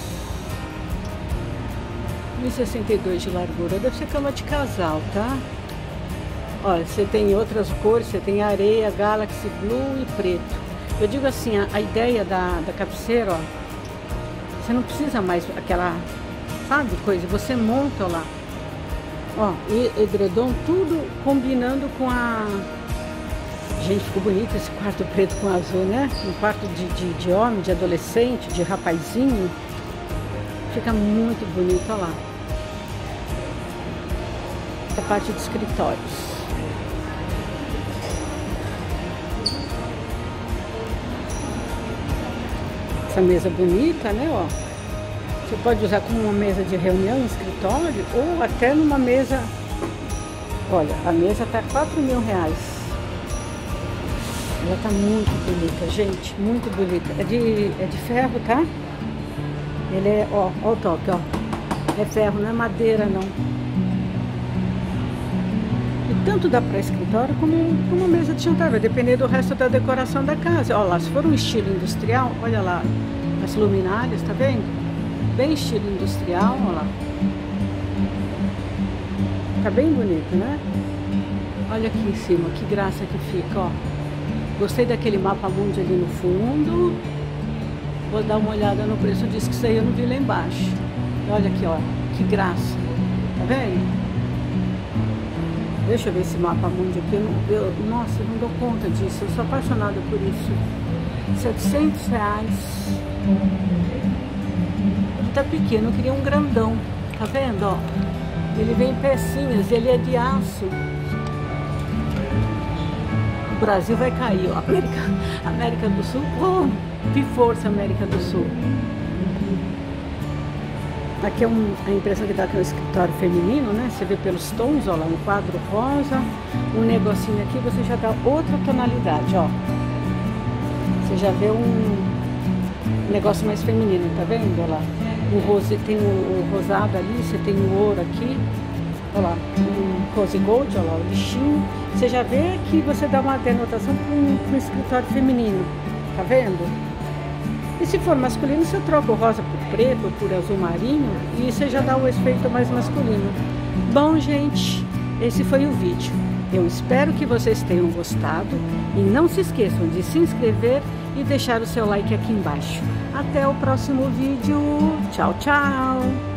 1,62 de largura. Deve ser cama de casal, tá? Olha, você tem outras cores, você tem areia, Galaxy Blue e preto. Eu digo assim, a ideia da cabeceira, ó, você não precisa mais aquela, sabe, coisa, você monta lá, ó, e edredom, tudo combinando com a... Gente, ficou bonito esse quarto preto com azul, né? Um quarto de homem, de adolescente, de rapazinho, fica muito bonito, ó lá. A parte de escritórios. Essa mesa bonita, né, ó. Você pode usar como uma mesa de reunião em escritório ou até numa mesa. Olha, a mesa tá R$4.000. Ela tá muito bonita, gente, muito bonita. É de ferro, tá? Ele é, ó o toque, ó. É ferro, não é madeira, não. E tanto dá para escritório como uma mesa de jantar. Vai depender do resto da decoração da casa. Ó lá, se for um estilo industrial, olha lá, as luminárias, tá vendo? Bem estilo industrial, ó lá. Tá bem bonito, né? Olha aqui em cima, que graça que fica, ó. Gostei daquele mapa mundi ali no fundo. Vou dar uma olhada no preço disso, que isso aí eu não vi lá embaixo. Olha aqui, ó, que graça. Tá vendo? Deixa eu ver esse mapa mundi aqui. Nossa, eu não dou conta disso. Eu sou apaixonada por isso. R$700. Tá pequeno, eu queria um grandão. Tá vendo, ó? Ele vem em pecinhas, ele é de aço. O Brasil vai cair, ó. América do Sul. Oh, que força, América do Sul. Aqui é a impressão que dá aqui no escritório feminino, né? Você vê pelos tons, ó lá, um quadro rosa, um negocinho aqui, você já dá outra tonalidade, ó. Você já vê um negócio mais feminino, tá vendo? Ó lá. Tem o rosado ali, você tem o ouro aqui. Olha lá, um rose gold, olha lá, o lixinho. Você já vê que você dá uma denotação para um escritório feminino, tá vendo? E se for masculino, você troca o rosa por preto, por azul marinho, e você já dá o efeito mais masculino. Bom, gente, esse foi o vídeo. Eu espero que vocês tenham gostado e não se esqueçam de se inscrever e deixar o seu like aqui embaixo. Até o próximo vídeo. Tchau, tchau!